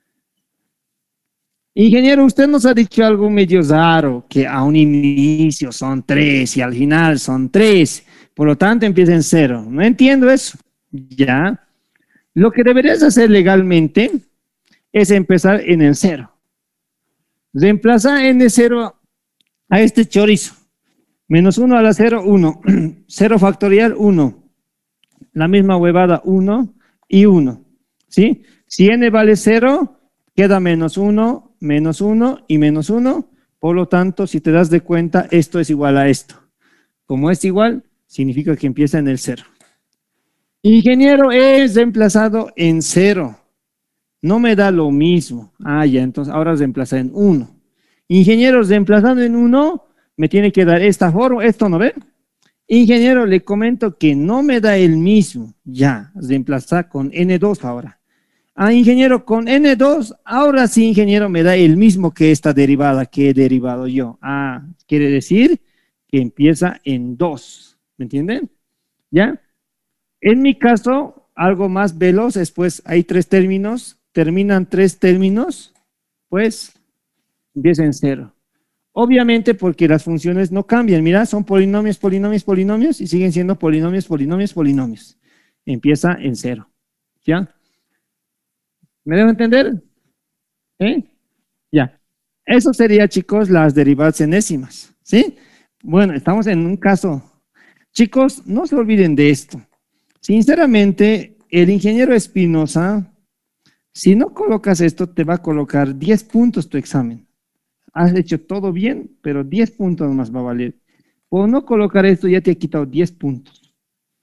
Ingeniero, usted nos ha dicho algo medio raro, que a un inicio son 3 y al final son 3, por lo tanto empieza en 0. No entiendo eso. Ya. Lo que deberías hacer legalmente es empezar en el 0. Reemplaza en el 0 a este chorizo. Menos 1 a la 0, 1. 0 factorial, 1. La misma huevada, 1 y 1. ¿Sí? Si n vale 0, queda menos 1 y menos 1. Por lo tanto, si te das de cuenta, esto es igual a esto. Como es igual, significa que empieza en el 0. Ingeniero, es reemplazado en 0. No me da lo mismo. Ah, ya, entonces ahora reemplaza en 1. Ingeniero, reemplazando en 1, me tiene que dar esta forma. ¿Esto no ven? Ingeniero, le comento que no me da el mismo. Ya, reemplazar con N2 ahora. Ah, ingeniero, con N2, ahora sí, ingeniero, me da el mismo que esta derivada que he derivado yo. Ah, quiere decir que empieza en 2. ¿Me entienden? ¿Ya? En mi caso, algo más veloz, después hay 3 términos, terminan 3 términos, pues empieza en 0. Obviamente porque las funciones no cambian. Mira, son polinomios, polinomios, polinomios y siguen siendo polinomios, polinomios, polinomios. Empieza en 0. ¿Ya? ¿Me dejo entender? ¿Eh? Ya. Eso sería, chicos, las derivadas enésimas. ¿Sí? Bueno, estamos en un caso. Chicos, no se olviden de esto. Sinceramente, el ingeniero Espinosa, si no colocas esto, te va a colocar 10 puntos tu examen. Has hecho todo bien, pero 10 puntos más va a valer. Por no colocar esto ya te ha quitado 10 puntos.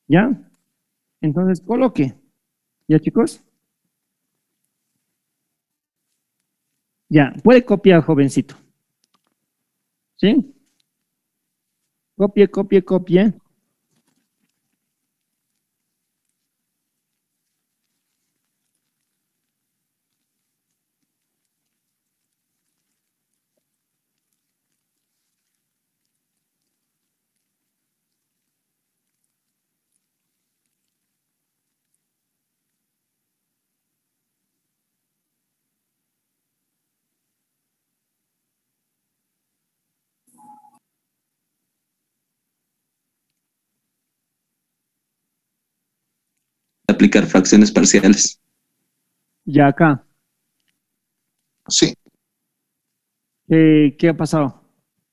¿Ya? Entonces, coloque. ¿Ya, chicos? Ya, puede copiar, jovencito. ¿Sí? Copie, copie, copie. Aplicar fracciones parciales. Ya acá. Sí. ¿Qué ha pasado?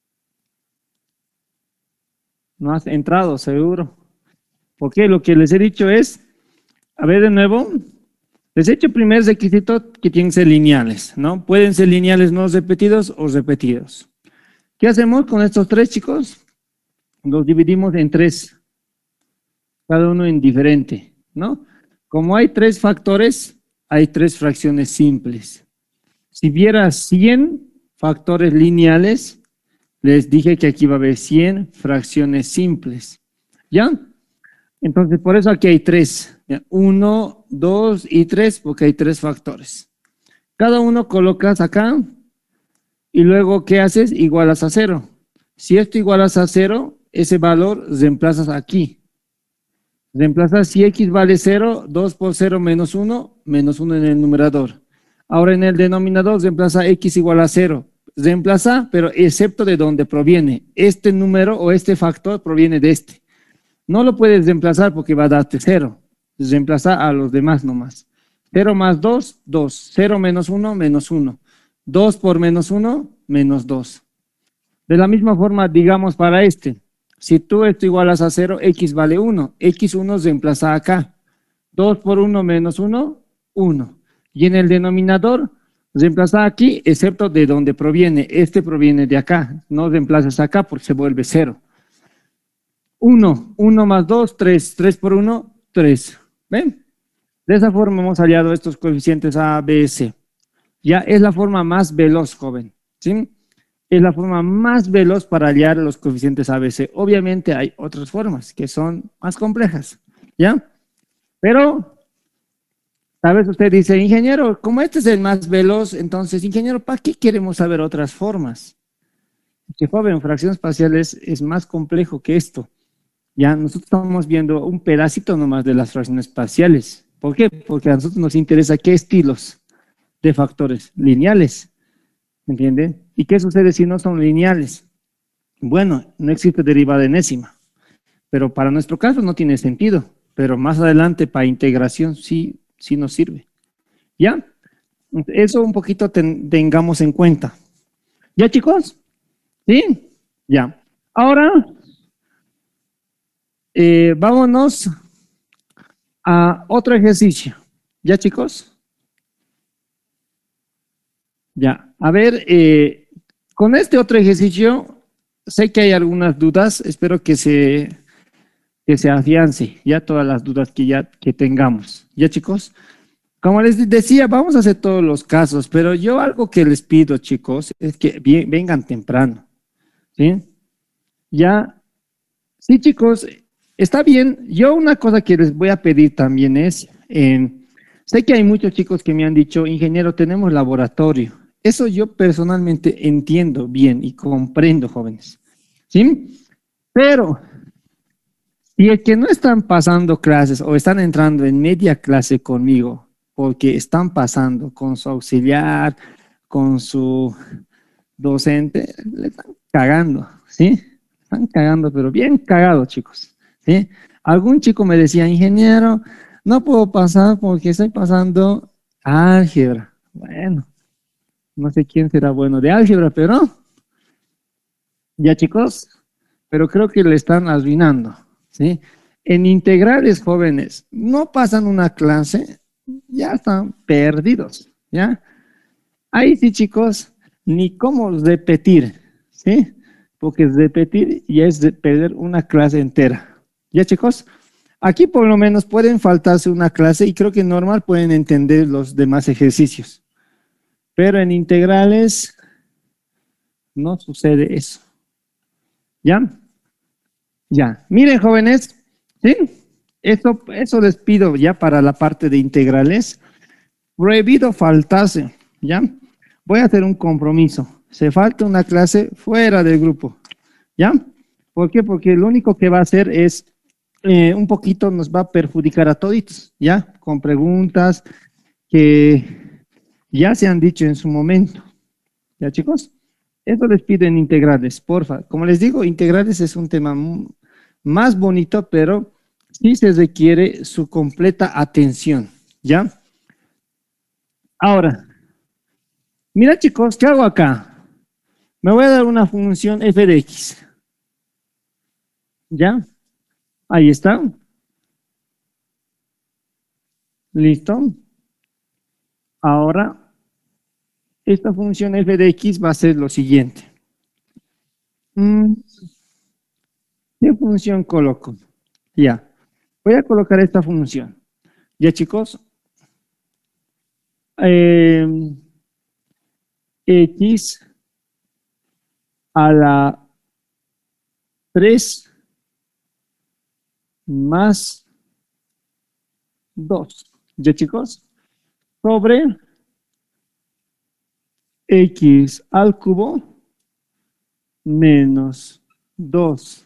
No has entrado, seguro. Porque lo que les he dicho es, a ver de nuevo, les he hecho el primer requisito que tienen que ser lineales, ¿no? Pueden ser lineales no repetidos o repetidos. ¿Qué hacemos con estos tres, chicos? Los dividimos en tres, cada uno en diferente, ¿no? Como hay tres factores, hay tres fracciones simples. Si viera 100 factores lineales, les dije que aquí va a haber 100 fracciones simples. ¿Ya? Entonces, por eso aquí hay tres. ¿Ya? 1, 2 y 3, porque hay tres factores. Cada uno colocas acá y luego, ¿qué haces? Igualas a 0. Si esto igualas a 0, ese valor reemplazas aquí. Reemplazas si x vale 0, 2 por 0 menos 1 en el numerador. Ahora en el denominador reemplaza x igual a 0. Reemplaza, pero excepto de donde proviene. Este número o este factor proviene de este. No lo puedes reemplazar porque va a darte 0. Reemplaza a los demás nomás. 0 más 2, 2. 0 menos 1, menos 1. 2 por menos 1, menos 2. De la misma forma, digamos para este. Si tú esto igualas a 0, x vale 1. X1 reemplaza acá. 2 por 1 menos 1, 1. Y en el denominador, reemplaza aquí, excepto de donde proviene. Este proviene de acá. No reemplazas acá porque se vuelve 0. 1, 1 más 2, 3. 3 por 1, 3. ¿Ven? De esa forma hemos hallado estos coeficientes A, B, C. Ya es la forma más veloz, joven. ¿Sí? Es la forma más veloz para hallar los coeficientes ABC. Obviamente hay otras formas que son más complejas, ¿ya? Pero, tal vez usted dice, ingeniero, como este es el más veloz, entonces, ingeniero, ¿para qué queremos saber otras formas? Que joven, fracciones parciales es más complejo que esto. Ya, nosotros estamos viendo un pedacito nomás de las fracciones parciales. ¿Por qué? Porque a nosotros nos interesa qué estilos de factores lineales. ¿Entienden? ¿Y qué sucede si no son lineales? Bueno, no existe derivada enésima, pero para nuestro caso no tiene sentido, pero más adelante para integración sí, sí nos sirve. ¿Ya? Eso un poquito tengamos en cuenta. ¿Ya, chicos? ¿Sí? Ya. Ahora, vámonos a otro ejercicio. ¿Ya, chicos? Ya. A ver, con este otro ejercicio, sé que hay algunas dudas, espero que se afiance ya todas las dudas que tengamos. ¿Ya, chicos? Como les decía, vamos a hacer todos los casos, pero yo algo que les pido, chicos, es que vengan temprano, ¿sí? Ya, sí, chicos, está bien. Yo una cosa que les voy a pedir también es, sé que hay muchos chicos que me han dicho, ingeniero, tenemos laboratorio. Eso yo personalmente entiendo bien y comprendo, jóvenes, ¿sí? Pero si es que no están pasando clases o están entrando en media clase conmigo, porque están pasando con su auxiliar, con su docente, le están cagando, ¿sí? Están cagando, pero bien cagados, chicos, ¿sí? Algún chico me decía, ingeniero, no puedo pasar porque estoy pasando álgebra. Bueno, no sé quién será bueno de álgebra, pero ya, chicos, pero creo que le están arruinando, ¿sí? En integrales jóvenes, no pasan una clase, ya están perdidos, ¿ya? Ahí sí, chicos, ni cómo repetir, ¿sí? Porque repetir ya es perder una clase entera. ¿Ya, chicos? Aquí por lo menos pueden faltarse una clase y creo que normal pueden entender los demás ejercicios. Pero en integrales no sucede eso. ¿Ya? Ya. Miren, jóvenes, ¿sí? Eso les pido ya para la parte de integrales. Prohibido faltarse, ¿ya? Voy a hacer un compromiso. Se falta una clase fuera del grupo, ¿ya? ¿Por qué? Porque lo único que va a hacer es, un poquito nos va a perjudicar a toditos, ¿ya? Con preguntas que ya se han dicho en su momento. ¿Ya, chicos? Eso les pido en integrales, porfa. Como les digo, integrales es un tema más bonito, pero sí se requiere su completa atención, ¿ya? Ahora, mira, chicos, ¿qué hago acá? Me voy a dar una función f de x. ¿Ya? Ahí está. ¿Listo? Ahora, esta función f de x va a ser lo siguiente. ¿Qué función coloco? Ya. Voy a colocar esta función. ¿Ya, chicos? X a la 3 más 2. ¿Ya, chicos? Sobre x al cubo menos 2x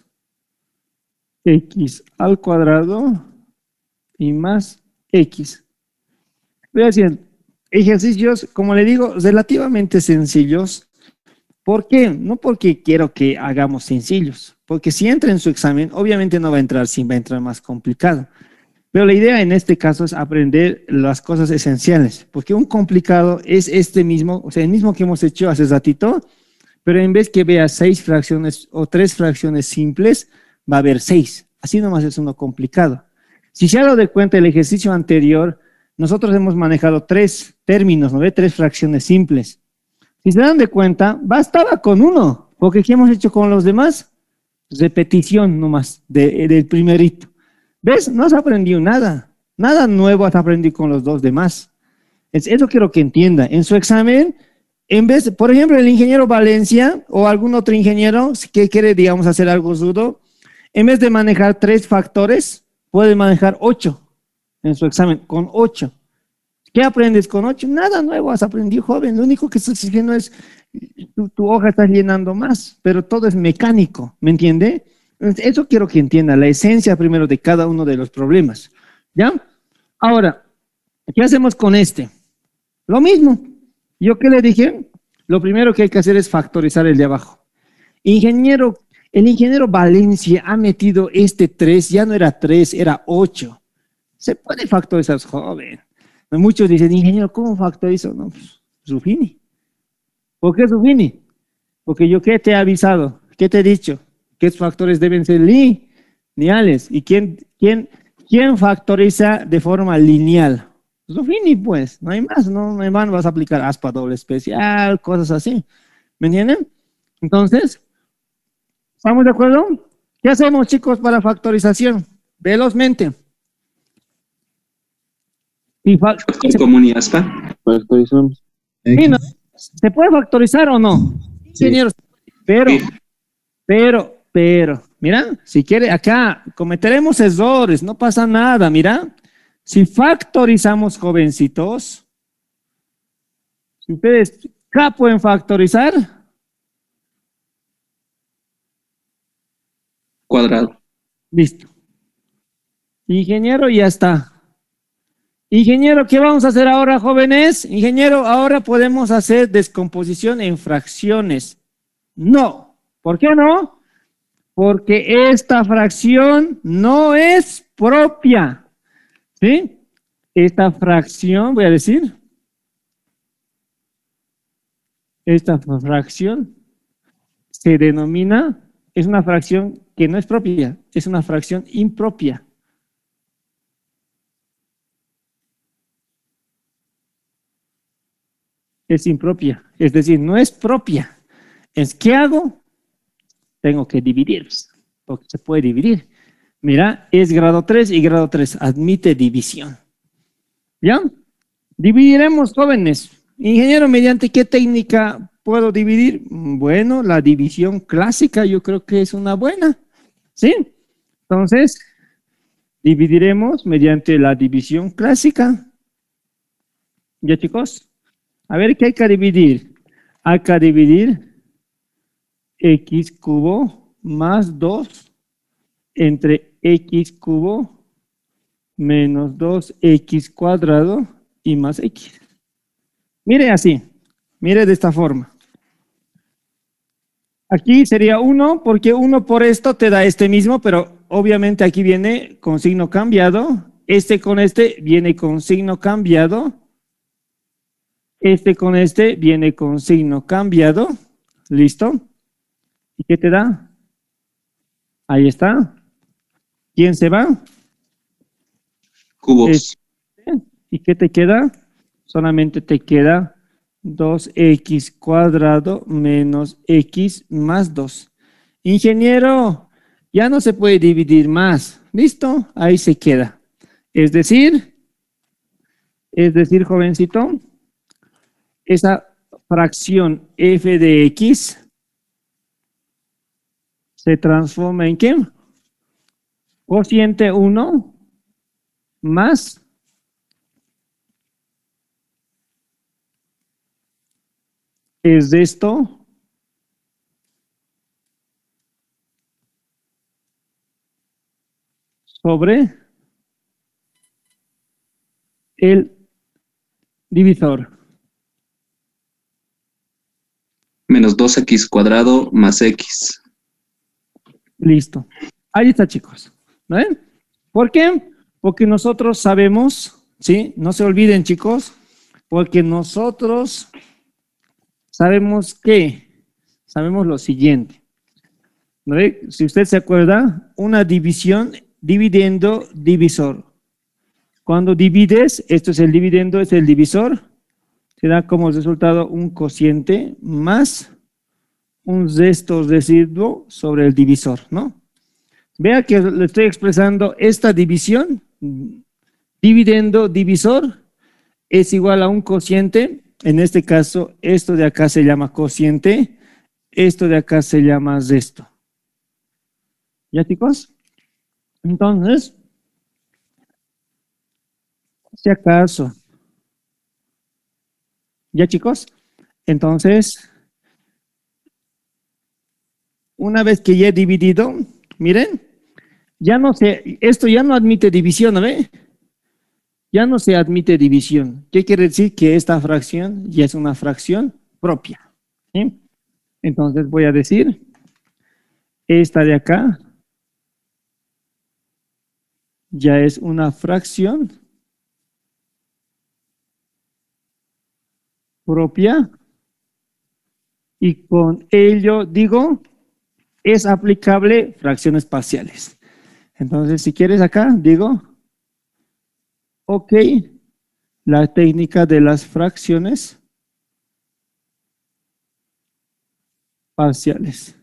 al cuadrado y más x. Voy a decir, ejercicios, como le digo, relativamente sencillos. ¿Por qué? No porque quiero que hagamos sencillos, porque si entra en su examen, obviamente no va a entrar sin, va a entrar más complicado. Pero la idea en este caso es aprender las cosas esenciales, porque un complicado es este mismo, o sea, el mismo que hemos hecho hace ratito, pero en vez que vea 6 fracciones o 3 fracciones simples, va a haber 6. Así nomás es uno complicado. Si se ha dado de cuenta el ejercicio anterior, nosotros hemos manejado 3 términos, ¿no ve? 3 fracciones simples. Si se dan de cuenta, bastaba con uno, porque ¿qué hemos hecho con los demás? Repetición nomás del primerito. ¿Ves? No has aprendido nada. Nada nuevo has aprendido con los dos demás. Eso quiero que entienda. En su examen, en vez, por ejemplo, el ingeniero Valencia o algún otro ingeniero que quiere, digamos, hacer algo rudo, en vez de manejar 3 factores, puede manejar 8 en su examen, con 8. ¿Qué aprendes con 8? Nada nuevo has aprendido, joven. Lo único que estás haciendo es, tu hoja estás llenando más, pero todo es mecánico, ¿me entiende? Eso quiero que entienda, la esencia primero de cada uno de los problemas, ¿ya? Ahora, ¿qué hacemos con este? Lo mismo. ¿Yo qué le dije? Lo primero que hay que hacer es factorizar el de abajo. Ingeniero, el ingeniero Valencia ha metido este 3, ya no era 3, era 8. Se puede factorizar, joven. Muchos dicen, ingeniero, ¿cómo factorizo? No, pues, Ruffini. ¿Por qué Ruffini? Porque yo, ¿qué te he avisado? ¿Qué te he dicho? Que estos factores deben ser lineales. ¿Y quién factoriza de forma lineal? Ruffini, pues, no hay más, no hay más, vas a aplicar aspa doble especial, cosas así. ¿Me entienden? Entonces, ¿estamos de acuerdo? ¿Qué hacemos, chicos, para factorización? Velozmente. Común y aspa. Factorizamos. Sí, ¿no? ¿Se puede factorizar o no? Sí. Ingenieros, pero, mira, si quiere, acá cometeremos errores, no pasa nada, mira. Si factorizamos, jovencitos, si ustedes acá pueden factorizar, Cuadrado. listo. Ingeniero, ya está. Ingeniero, ¿qué vamos a hacer ahora, jóvenes? Ingeniero, ahora podemos hacer descomposición en fracciones. No. ¿Por qué no? Porque esta fracción no es propia. ¿Sí? Esta fracción, voy a decir, esta fracción se denomina, es una fracción que no es propia, es una fracción impropia. Es impropia, es decir, no es propia. ¿Qué hago? Tengo que dividir, porque se puede dividir. Mira, es grado 3 y grado 3. Admite división. ¿Ya? Dividiremos, jóvenes. Ingeniero, ¿mediante qué técnica puedo dividir? Bueno, la división clásica yo creo que es una buena. ¿Sí? Entonces, dividiremos mediante la división clásica. ¿Ya, chicos? A ver, ¿qué hay que dividir? Hay que dividir x cubo más 2 entre x cubo menos 2x cuadrado y más x. Mire así, mire de esta forma. Aquí sería 1, porque 1 por esto te da este mismo, pero obviamente aquí viene con signo cambiado. Este con este viene con signo cambiado. Este con este viene con signo cambiado. ¿Listo? ¿Y qué te da? Ahí está. ¿Quién se va? Cubos. ¿Y qué te queda? Solamente te queda 2x cuadrado menos x más 2. Ingeniero, ya no se puede dividir más. ¿Listo? Ahí se queda. Es decir, jovencito, esa fracción f de x se transforma en ¿qué? Cociente 1 más es de esto sobre el divisor. Menos 2x cuadrado más x. Listo. Ahí está, chicos. ¿Ven? ¿Por qué? Porque nosotros sabemos, ¿sí? No se olviden, chicos, porque nosotros sabemos lo siguiente. ¿No ve? Si usted se acuerda, una división, dividendo, divisor. Cuando divides, esto es el dividendo, es el divisor, te da como resultado un cociente más un resto residuo sobre el divisor, ¿no? Vea que le estoy expresando esta división, dividendo, divisor, es igual a un cociente. En este caso, esto de acá se llama cociente, esto de acá se llama resto. ¿Ya, chicos? Entonces, si acaso. ¿Ya, chicos? Entonces, una vez que ya he dividido, miren, ya no se, esto ya no admite división, ¿no ve? Ya no se admite división. ¿Qué quiere decir? Que esta fracción ya es una fracción propia. ¿Sí? Entonces voy a decir, esta de acá ya es una fracción propia y con ello digo, es aplicable fracciones parciales. Entonces, si quieres acá, digo, ok, la técnica de las fracciones parciales.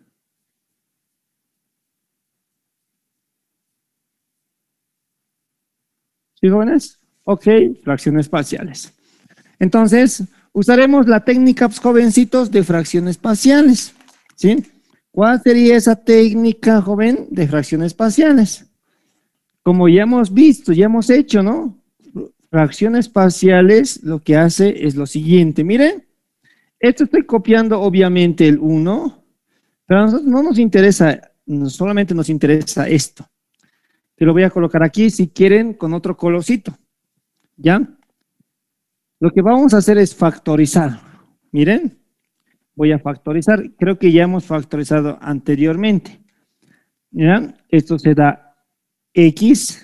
¿Sí, jóvenes? Ok, fracciones parciales. Entonces, usaremos la técnica, jovencitos, de fracciones parciales. ¿Sí? ¿Cuál sería esa técnica, joven, de fracciones parciales? Como ya hemos visto, ya hemos hecho, ¿no? Fracciones parciales lo que hace es lo siguiente. Miren, esto estoy copiando obviamente el 1, pero a nosotros no nos interesa, solamente nos interesa esto. Te lo voy a colocar aquí, si quieren, con otro colorcito. ¿Ya? Lo que vamos a hacer es factorizar. Miren, voy a factorizar. Creo que ya hemos factorizado anteriormente. ¿Ya? Esto se da x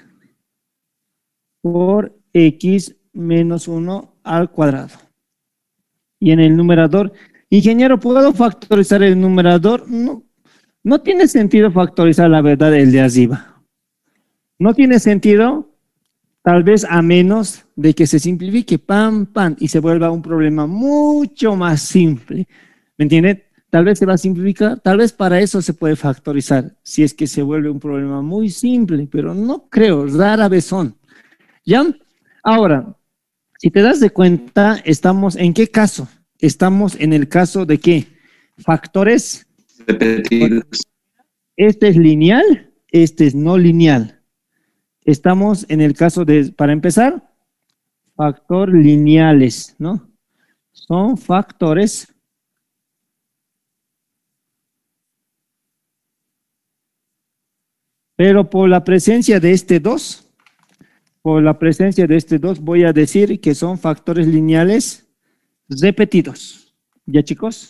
por x menos 1 al cuadrado. Y en el numerador, ingeniero, ¿puedo factorizar el numerador? No, no tiene sentido factorizar, la verdad, el de arriba. No tiene sentido, tal vez a menos de que se simplifique, pam, pam, y se vuelva un problema mucho más simple. ¿Me entienden? tal vez se va a simplificar, tal vez para eso se puede factorizar, si es que se vuelve un problema muy simple, pero no creo, rara vez son. ¿Ya? Ahora, si te das de cuenta, ¿estamos en qué caso? Estamos en el caso de ¿qué? Factores. Repetidos. Este es lineal, este es no lineal. Estamos en el caso de, para empezar, factor lineales, ¿no? Son factores pero por la presencia de este 2, voy a decir que son factores lineales repetidos. ¿Ya, chicos?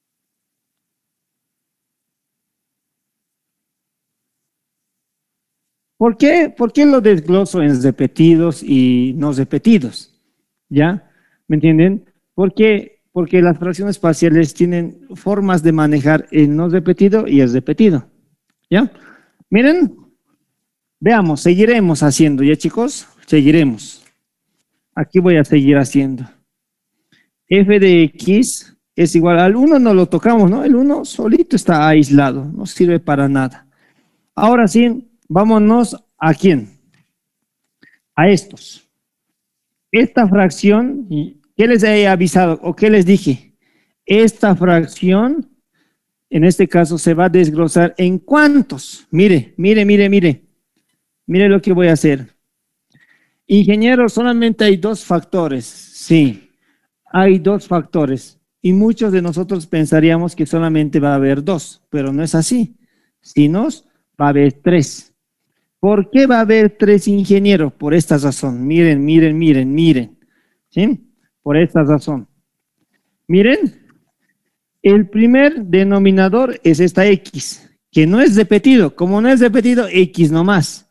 ¿Por qué lo desgloso en repetidos y no repetidos? ¿Ya? ¿Me entienden? Porque las fracciones parciales tienen formas de manejar el no repetido y el repetido. ¿Ya? Miren, veamos, seguiremos haciendo, ¿ya, chicos? Seguiremos. Aquí voy a seguir haciendo. F de X es igual al 1, no lo tocamos, ¿no? El 1 solito está aislado, no sirve para nada. Ahora sí, vámonos a quién. A estos. Esta fracción, ¿qué les he avisado o qué les dije? Esta fracción, en este caso, se va a desglosar en ¿cuántos? Mire, mire, mire, mire. Mire lo que voy a hacer. Ingeniero, solamente hay 2 factores. Sí, hay 2 factores. Y muchos de nosotros pensaríamos que solamente va a haber 2, pero no es así. Si no, va a haber 3. ¿Por qué va a haber 3 ingenieros? Por esta razón. Miren, miren, miren, miren. ¿Sí? Por esta razón. Miren, el primer denominador es esta X, que no es repetido. Como no es repetido, X nomás.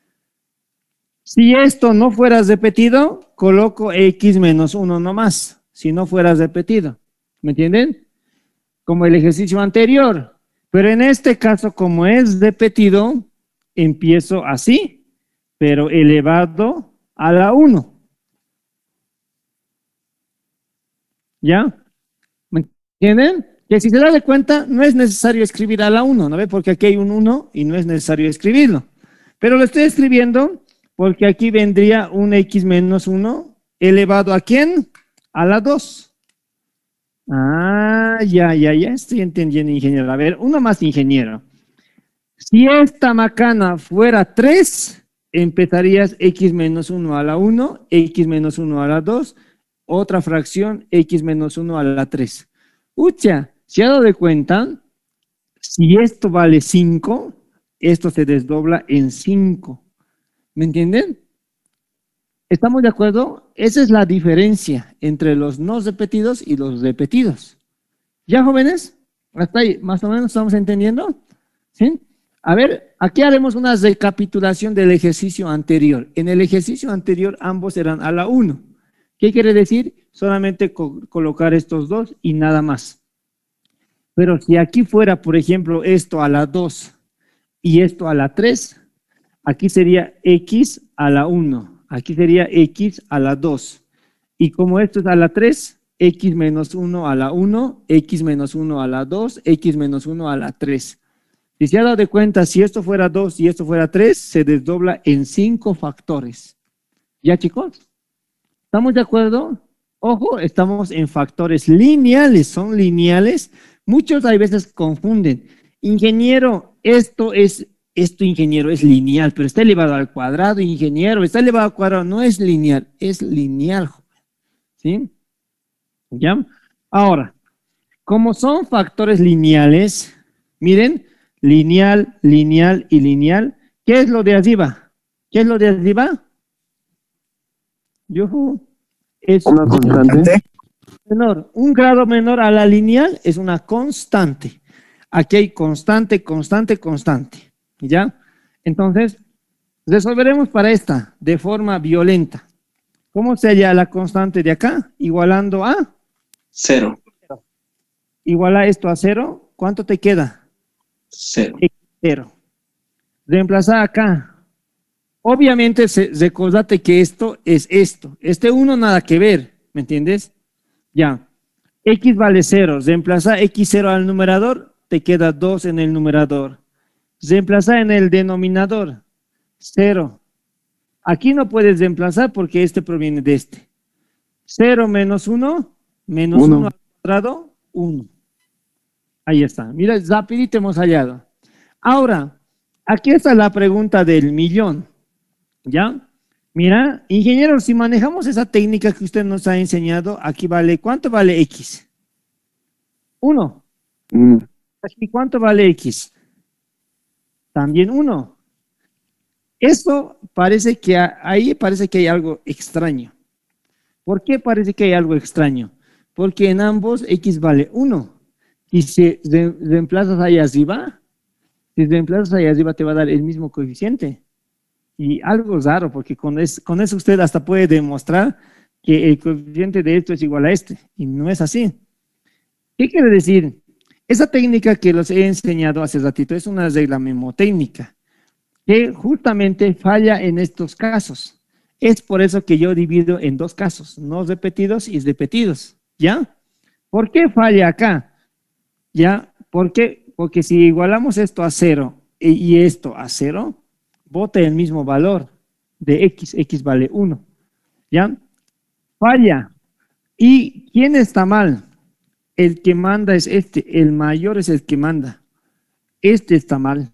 Si esto no fuera repetido, coloco X menos 1 nomás. Si no fuera repetido. ¿Me entienden? Como el ejercicio anterior. Pero en este caso, como es repetido, empiezo así, pero elevado a la 1. ¿Ya? ¿Me entienden? Que si se da de cuenta, no es necesario escribir a la 1, ¿no ve? Porque aquí hay un 1 y no es necesario escribirlo. Pero lo estoy escribiendo porque aquí vendría un X menos 1 elevado ¿a quién? A la 2. Ah, ya estoy entendiendo, ingeniero. A ver, uno más, ingeniero. Si esta macana fuera 3, empezarías X menos 1 a la 1, X menos 1 a la 2, otra fracción, X menos 1 a la 3. Ucha, ¿se ha dado de cuenta? Si esto vale 5, esto se desdobla en 5. ¿Me entienden? ¿Estamos de acuerdo? Esa es la diferencia entre los no repetidos y los repetidos. ¿Ya, jóvenes? Hasta ahí, más o menos estamos entendiendo. ¿Sí? A ver, aquí haremos una recapitulación del ejercicio anterior. En el ejercicio anterior ambos eran a la 1. ¿Qué quiere decir? Solamente colocar estos 2 y nada más. Pero si aquí fuera, por ejemplo, esto a la 2 y esto a la 3, aquí sería X a la 1. Aquí sería X a la 2. Y como esto es a la 3, X menos 1 a la 1, X menos 1 a la 2, X menos 1 a la 3. Si se ha dado de cuenta, si esto fuera 2 y esto fuera 3, se desdobla en 5 factores. ¿Ya, chicos? ¿Estamos de acuerdo? Ojo, estamos en factores lineales, son lineales. Muchos a veces confunden. Ingeniero, esto, ingeniero, es lineal, pero está elevado al cuadrado, ingeniero, está elevado al cuadrado, no es lineal, es lineal. ¿Sí? ¿Ya? Ahora, como son factores lineales, miren, lineal, lineal y lineal, ¿qué es lo de arriba? ¿Qué es lo de arriba? Es una constante menor. Un grado menor a la lineal es una constante. Aquí hay constante, constante, constante. ¿Ya? Entonces, resolveremos para esta de forma violenta. ¿Cómo se halla la constante de acá? Igualando a 0. Iguala esto a 0. ¿Cuánto te queda? 0. 0. Reemplazar acá. Obviamente, recordate que esto es esto. Este 1 nada que ver, ¿me entiendes? Ya. X vale 0. Reemplaza X0 al numerador, te queda 2 en el numerador. Reemplaza en el denominador, 0. Aquí no puedes reemplazar porque este proviene de este. 0 menos 1, menos 1 al cuadrado, 1. Ahí está. Mira, rapidito hemos hallado. Ahora, aquí está la pregunta del millón. ¿Ya? Mira, ingeniero, si manejamos esa técnica que usted nos ha enseñado, aquí vale, ¿cuánto vale X? 1. Aquí, ¿cuánto vale X? También 1. Esto parece que ahí parece que hay algo extraño. ¿Por qué parece que hay algo extraño? Porque en ambos X vale 1. Y si reemplazas ahí arriba, si reemplazas ahí arriba te va a dar el mismo coeficiente. Y algo raro, porque con eso usted hasta puede demostrar que el coeficiente de esto es igual a este. Y no es así. ¿Qué quiere decir? Esa técnica que los he enseñado hace ratito es una regla memotécnica que justamente falla en estos casos. Es por eso que yo divido en dos casos, no repetidos y repetidos. ¿Ya? ¿Por qué falla acá? ¿Ya? ¿Por qué? Porque si igualamos esto a 0 y esto a 0, bota el mismo valor de X. X vale 1. ¿Ya? Falla. ¿Y quién está mal? El que manda es este. El mayor es el que manda. Este está mal.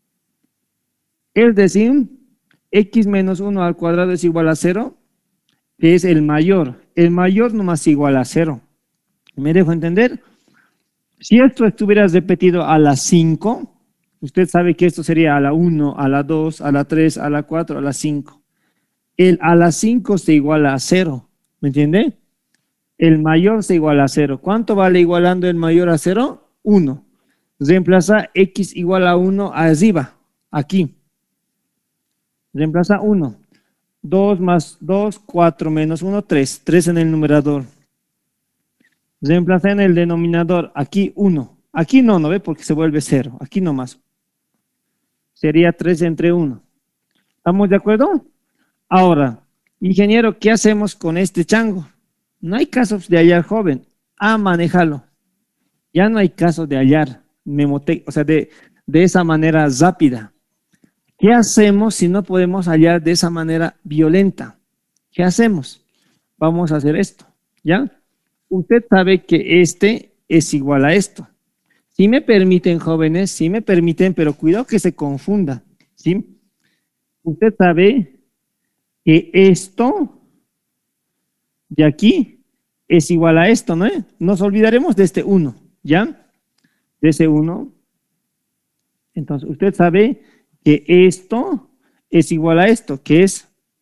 Es decir, X menos 1 al cuadrado es igual a 0, que es el mayor. El mayor nomás es igual a 0. ¿Me dejo entender? Si esto estuviera repetido a la 5, usted sabe que esto sería a la 1, a la 2, a la 3, a la 4, a la 5. El a la 5 se iguala a 0, ¿me entiende? El mayor se iguala a 0. ¿Cuánto vale igualando el mayor a 0? 1. Reemplaza X igual a 1 arriba, aquí. Reemplaza 1. 2 más 2, 4 menos 1, 3. 3 en el numerador. Reemplaza en el denominador, aquí 1. Aquí no ve porque se vuelve 0. Aquí nomás. Sería 3 entre 1. ¿Estamos de acuerdo? Ahora, ingeniero, ¿qué hacemos con este chango? No hay casos de hallar, joven. Manéjalo. Ya no hay casos de hallar, o sea, de esa manera rápida. ¿Qué hacemos si no podemos hallar de esa manera violenta? ¿Qué hacemos? Vamos a hacer esto, ¿ya? Usted sabe que este es igual a esto. Si me permiten, jóvenes, si me permiten, pero cuidado que se confunda, ¿sí? Usted sabe que esto de aquí es igual a esto, ¿no? Nos olvidaremos de este 1, ¿ya? De ese 1. Entonces, usted sabe que esto es igual a esto, que es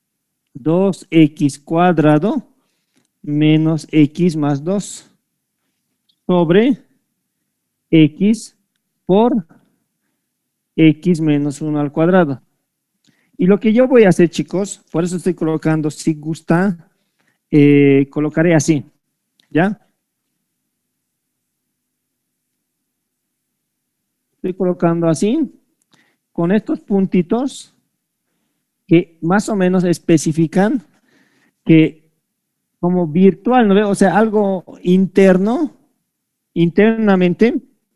2x cuadrado menos x más 2 sobre x por x menos 1 al cuadrado. Y lo que yo voy a hacer, chicos, por eso estoy colocando, si gusta, colocaré así, ¿ya? Estoy colocando así, con estos puntitos que más o menos especifican que como virtual, ¿no ve? O sea, algo interno, internamente.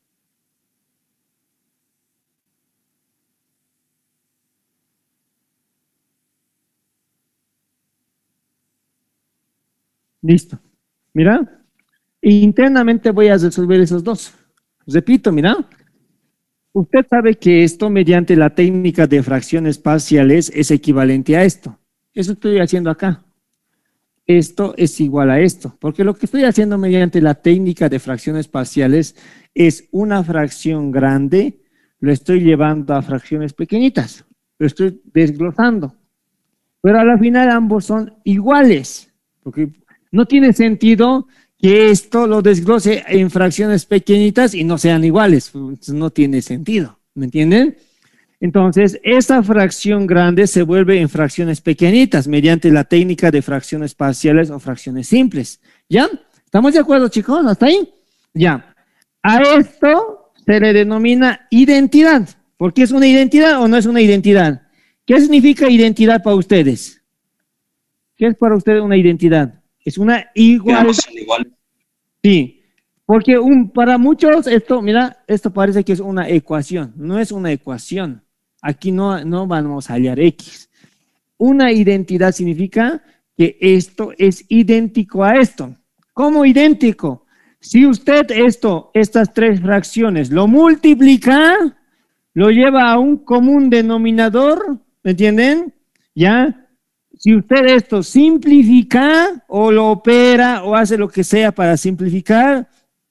Listo. Mira, internamente voy a resolver esos dos. Repito, mira. Usted sabe que esto mediante la técnica de fracciones parciales es equivalente a esto. Eso estoy haciendo acá. Esto es igual a esto, porque lo que estoy haciendo mediante la técnica de fracciones parciales es una fracción grande, lo estoy llevando a fracciones pequeñitas, lo estoy desglosando. Pero a la final ambos son iguales, porque no tiene sentido que esto lo desglose en fracciones pequeñitas y no sean iguales, no tiene sentido, ¿me entienden? Entonces, esa fracción grande se vuelve en fracciones pequeñitas mediante la técnica de fracciones parciales o fracciones simples. ¿Ya? ¿Estamos de acuerdo, chicos? ¿Hasta ahí? Ya. A esto se le denomina identidad. ¿Por qué es una identidad o no es una identidad? ¿Qué significa identidad para ustedes? ¿Qué es para ustedes una identidad? Es una igualdad. Igual. Sí. Porque para muchos esto, mira, esto parece que es una ecuación. No es una ecuación. Aquí no vamos a hallar X. Una identidad significa que esto es idéntico a esto. ¿Cómo idéntico? Si usted estas tres fracciones lo multiplica, lo lleva a un común denominador, ¿me entienden? ¿Ya? Si usted esto simplifica o lo opera o hace lo que sea para simplificar,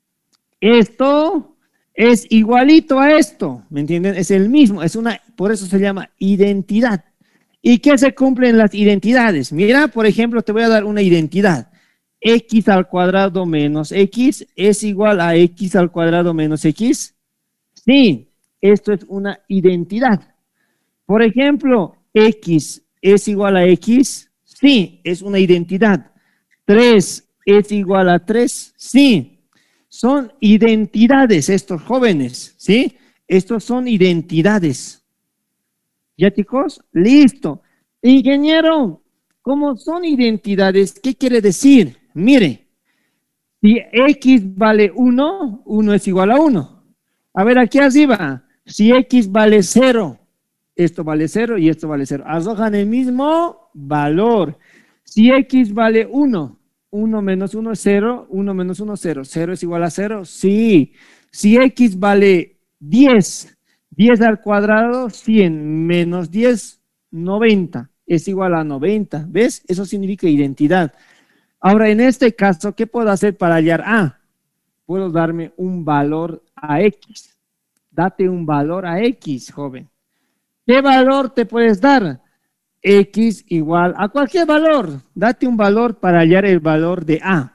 esto es igualito a esto, ¿me entienden? Es el mismo, por eso se llama identidad. ¿Y qué se cumplen las identidades? Mira, por ejemplo, te voy a dar una identidad. X al cuadrado menos X es igual a X al cuadrado menos X. Sí, esto es una identidad. Por ejemplo, X es igual a X. Sí, es una identidad. 3 es igual a 3. Sí. Son identidades estos jóvenes, ¿sí? Estos son identidades. ¿Ya, chicos? Listo. Ingeniero, como son identidades, ¿qué quiere decir? Mire, si X vale 1, 1 es igual a 1. A ver, aquí arriba, si X vale 0, esto vale 0 y esto vale 0. Arrojan el mismo valor. Si X vale 1, 1 menos 1 es 0, 1 menos 1 es 0. ¿0 es igual a 0? Sí. Si X vale 10, 10 al cuadrado, 100 menos 10, 90. Es igual a 90. ¿Ves? Eso significa identidad. Ahora, en este caso, ¿qué puedo hacer para hallar A? Puedo darme un valor a X. Date un valor a X, joven. ¿Qué valor te puedes dar? X igual a cualquier valor. Date un valor para hallar el valor de A.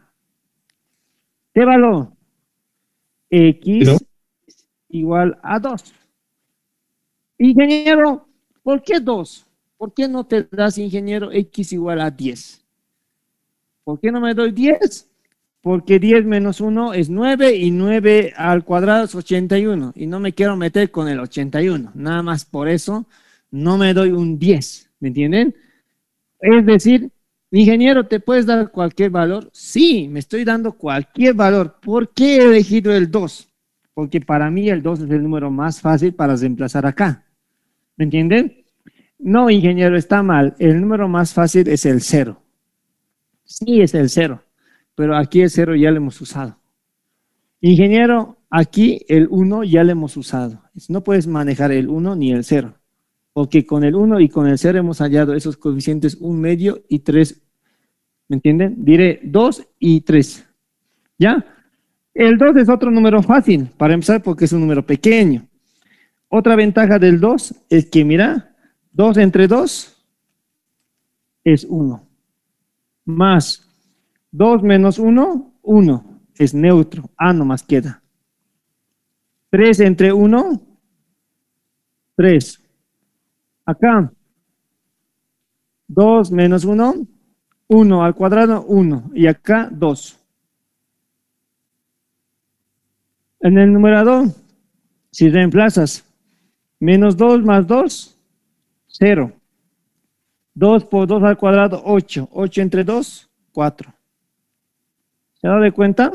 ¿Qué valor? X ¿No? igual a 2. Ingeniero, ¿por qué 2? ¿Por qué no te das, ingeniero, X igual a 10? ¿Por qué no me doy 10? Porque 10 menos 1 es 9 y 9 al cuadrado es 81. Y no me quiero meter con el 81. Nada más por eso no me doy un 10. ¿Me entienden? Es decir, ingeniero, ¿te puedes dar cualquier valor? Sí, me estoy dando cualquier valor. ¿Por qué he elegido el 2? Porque para mí el 2 es el número más fácil para reemplazar acá. ¿Me entienden? No, ingeniero, está mal. El número más fácil es el 0. Sí, es el 0. Pero aquí el 0 ya lo hemos usado. Ingeniero, aquí el 1 ya lo hemos usado. No puedes manejar el 1 ni el 0. Porque con el 1 y con el 0 hemos hallado esos coeficientes 1 medio y 3. ¿Me entienden? Diré 2 y 3. ¿Ya? El 2 es otro número fácil, para empezar, porque es un número pequeño. Otra ventaja del 2 es que, mira, 2 entre 2 es 1. Más 2 menos 1, 1. Es neutro. A nomás queda. 3 entre 1, 3. Acá, 2 menos 1, 1 al cuadrado, 1. Y acá, 2. En el numerador, si reemplazas menos 2 más 2, 0. 2 por 2 al cuadrado, 8. 8 entre 2, 4. ¿Se da de cuenta?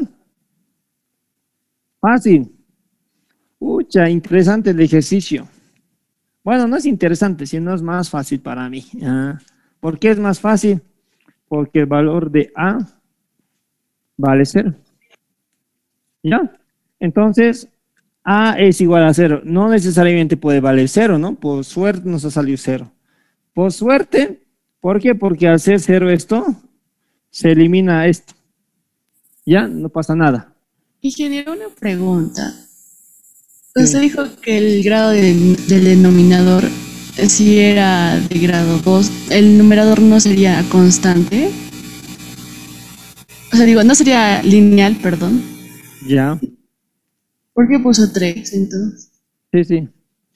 Fácil. Pucha, interesante el ejercicio. Bueno, no es interesante, sino es más fácil para mí. ¿Por qué es más fácil? Porque el valor de A vale 0. ¿Ya? Entonces, A es igual a 0. No necesariamente puede valer 0, ¿no? Por suerte nos ha salido 0. Por suerte, ¿por qué? Porque al ser 0 esto, se elimina esto. ¿Ya? No pasa nada. Ingeniero, una pregunta. Usted dijo que el grado del denominador si era de grado 2, el numerador no sería constante. O sea, digo, no sería lineal, perdón. Ya. ¿Por qué puso 3 entonces? Sí, sí.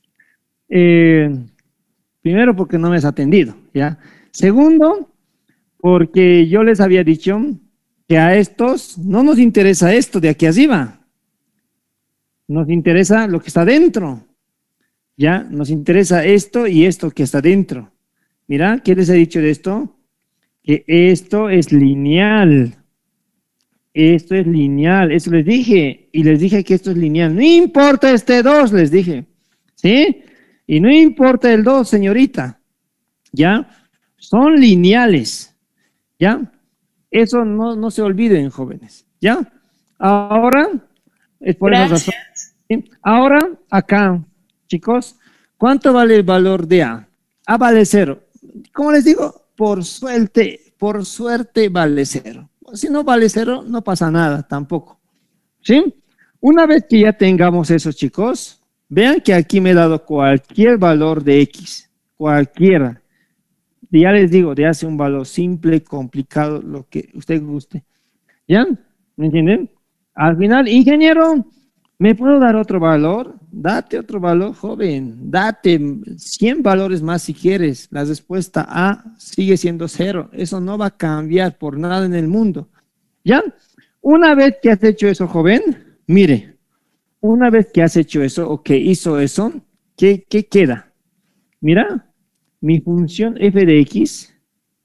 Primero, porque no me has atendido, ¿ya? Segundo, porque yo les había dicho que a estos no nos interesa esto de aquí arriba. Nos interesa lo que está dentro. ¿Ya? Nos interesa esto y esto que está dentro. Mira, ¿qué les he dicho de esto? Que esto es lineal. Esto es lineal, eso les dije, y les dije que esto es lineal. No importa este 2, les dije, ¿sí? Y no importa el 2, señorita, ¿ya? Son lineales, ¿ya? Eso no se olviden, jóvenes, ¿ya? Ahora, es por esa razón. ¿Sí? Ahora, acá, chicos, ¿cuánto vale el valor de A? A vale 0. ¿Cómo les digo? Por suerte vale 0. Si no vale 0, no pasa nada tampoco. ¿Sí? Una vez que ya tengamos eso, chicos, vean que aquí me he dado cualquier valor de X, cualquiera. Ya les digo, de hace un valor simple, complicado, lo que usted guste. ¿Ya? ¿Me entienden? Al final, ingeniero, ¿me puedo dar otro valor? Date otro valor, joven. Date 100 valores más si quieres. La respuesta A sigue siendo 0. Eso no va a cambiar por nada en el mundo. ¿Ya? Una vez que has hecho eso, joven, mire, una vez que has hecho eso o que hizo eso, ¿qué queda? Mira, mi función f de x,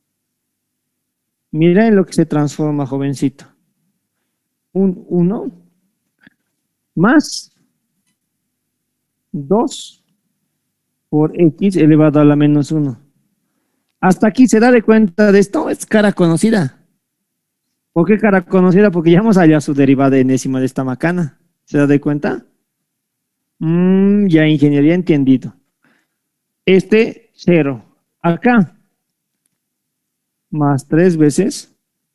mira en lo que se transforma, jovencito. Un 1 más 2 por x elevado a la menos 1. Hasta aquí se da de cuenta de esto, es cara conocida. ¿Por qué cara conocida? Porque ya hemos hallado su derivada enésima de esta macana. ¿Se da de cuenta? Ya ingeniería entendido. 0. Acá, más 3 veces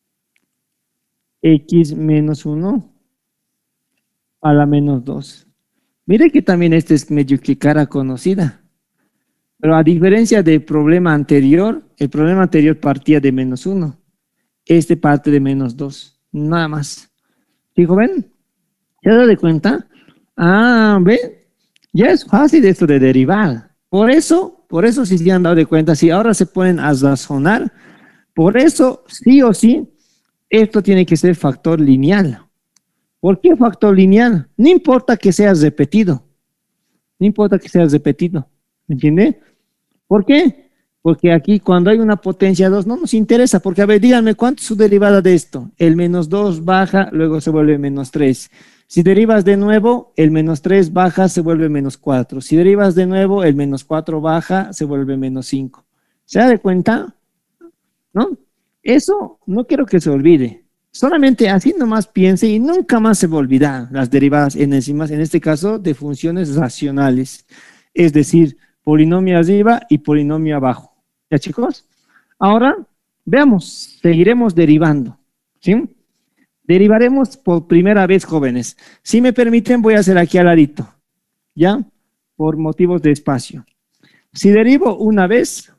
x menos 1 a la menos 2. Mire que también este es medio que cara conocida. Pero a diferencia del problema anterior, el problema anterior partía de menos 1. Este parte de menos 2. Nada más. ¿Sí, joven? ¿Se ha dado de cuenta? ¿Ven? Ya es fácil esto de derivar. Por eso si se han dado de cuenta, si ahora se ponen a razonar, por eso, sí o sí, esto tiene que ser factor lineal. ¿Por qué factor lineal? No importa que seas repetido. No importa que seas repetido. ¿Me entiende? ¿Por qué? Porque aquí cuando hay una potencia 2 no nos interesa, porque a ver, díganme, ¿cuánto es su derivada de esto? El menos 2 baja, luego se vuelve menos 3. Si derivas de nuevo, el menos 3 baja, se vuelve menos 4. Si derivas de nuevo, el menos 4 baja, se vuelve menos 5. ¿Se da de cuenta? ¿No? Eso no quiero que se olvide. Solamente así nomás piense y nunca más se va a olvidar las derivadas enésimas, en este caso de funciones racionales. Es decir, polinomio arriba y polinomio abajo. ¿Ya, chicos? Ahora, veamos, seguiremos derivando. ¿Sí? Derivaremos por primera vez, jóvenes. Si me permiten, voy a hacer aquí al ladito. ¿Ya? Por motivos de espacio. Si derivo una vez,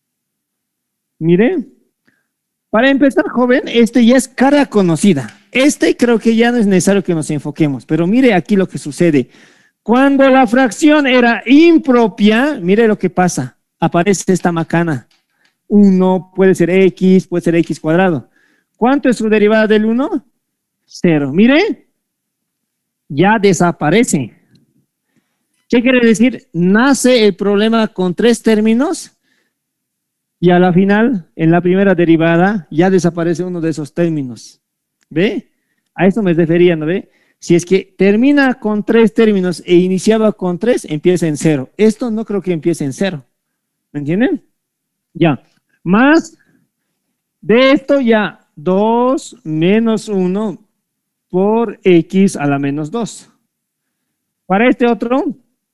mire, para empezar, joven, este ya es cara conocida. Este creo que ya no es necesario que nos enfoquemos, pero mire aquí lo que sucede. Cuando la fracción era impropia, mire lo que pasa. Aparece esta macana. 1 puede ser x cuadrado. ¿Cuánto es su derivada del 1? 0. Mire, ya desaparece. ¿Qué quiere decir? Nace el problema con 3 términos y a la final, en la primera derivada, ya desaparece uno de esos términos. ¿Ve? A eso me refería, ¿no ve? Si es que termina con 3 términos e iniciaba con 3, empieza en 0. Esto no creo que empiece en 0. ¿Me entienden? Ya. Más de esto ya 2 menos 1 por x a la menos 2. Para este otro,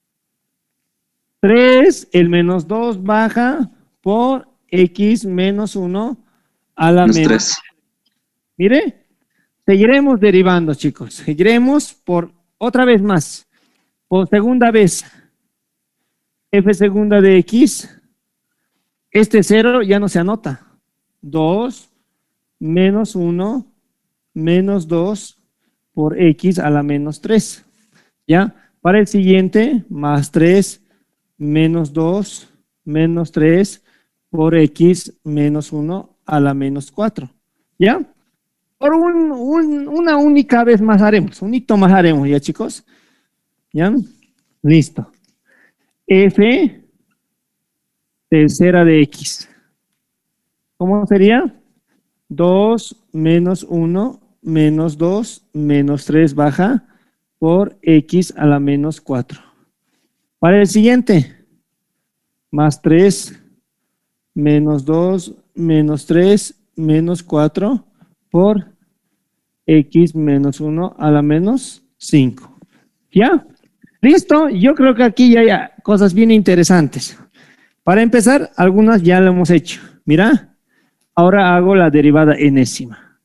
3, el menos 2 baja por x menos 1 a la menos 3. Mire, seguiremos derivando, chicos. Seguiremos por otra vez más. Por segunda vez. F segunda de x. Este 0 ya no se anota. 2 menos 1 menos 2 por x a la menos 3. ¿Ya? Para el siguiente, más 3 menos 2 menos 3 por x menos 1 a la menos 4. ¿Ya? Por una única vez más haremos, un hito más haremos, ¿ya, chicos? ¿Ya? Listo. F tercera de x. ¿Cómo sería? 2 menos 1 menos 2, menos 3 baja por x a la menos 4. Para el siguiente, más 3, menos 2, menos 3, menos 4 por x menos 1 a la menos 5. ¿Ya? ¿Listo? Yo creo que aquí ya hay cosas bien interesantes. Para empezar, algunas ya lo hemos hecho. Mira, ahora hago la derivada enésima.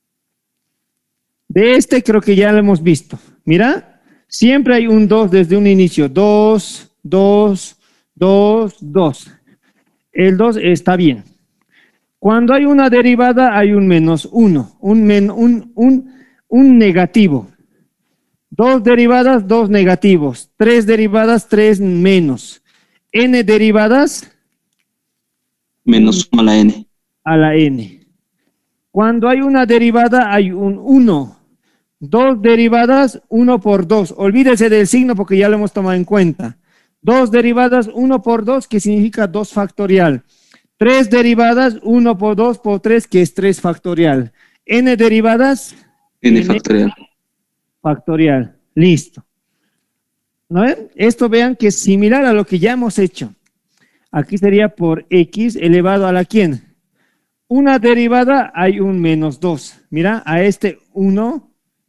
De este creo que ya lo hemos visto. Mira, siempre hay un 2 desde un inicio. 2, 2, 2, 2. El 2 está bien. Cuando hay una derivada hay un menos 1, un negativo. 2 derivadas, 2 negativos. 3 derivadas, 3 menos. N derivadas. Menos 1 a la n. A la n. Cuando hay una derivada hay un 1. 2 derivadas, 1 por 2. Olvídese del signo porque ya lo hemos tomado en cuenta. 2 derivadas, 1 por 2, que significa 2 factorial. 3 derivadas, 1 por 2 por 3, que es 3 factorial. N derivadas. N factorial. Factorial. Listo. ¿No ven? Esto vean que es similar a lo que ya hemos hecho. Aquí sería por x elevado a la ¿quién? Una derivada hay un menos 2. Mira, a este 1,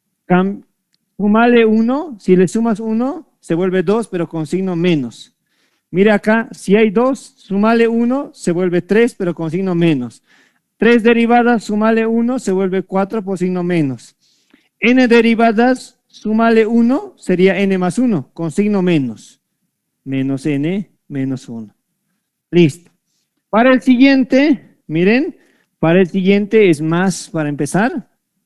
sumale 1, si le sumas 1, se vuelve 2, pero con signo menos. Mira acá, si hay 2, sumale 1, se vuelve 3, pero con signo menos. 3 derivadas, sumale 1, se vuelve 4 por signo menos. N derivadas, súmale 1, sería n más 1, con signo menos. Menos n, menos 1. Listo. Para el siguiente, miren, para el siguiente es más, para empezar.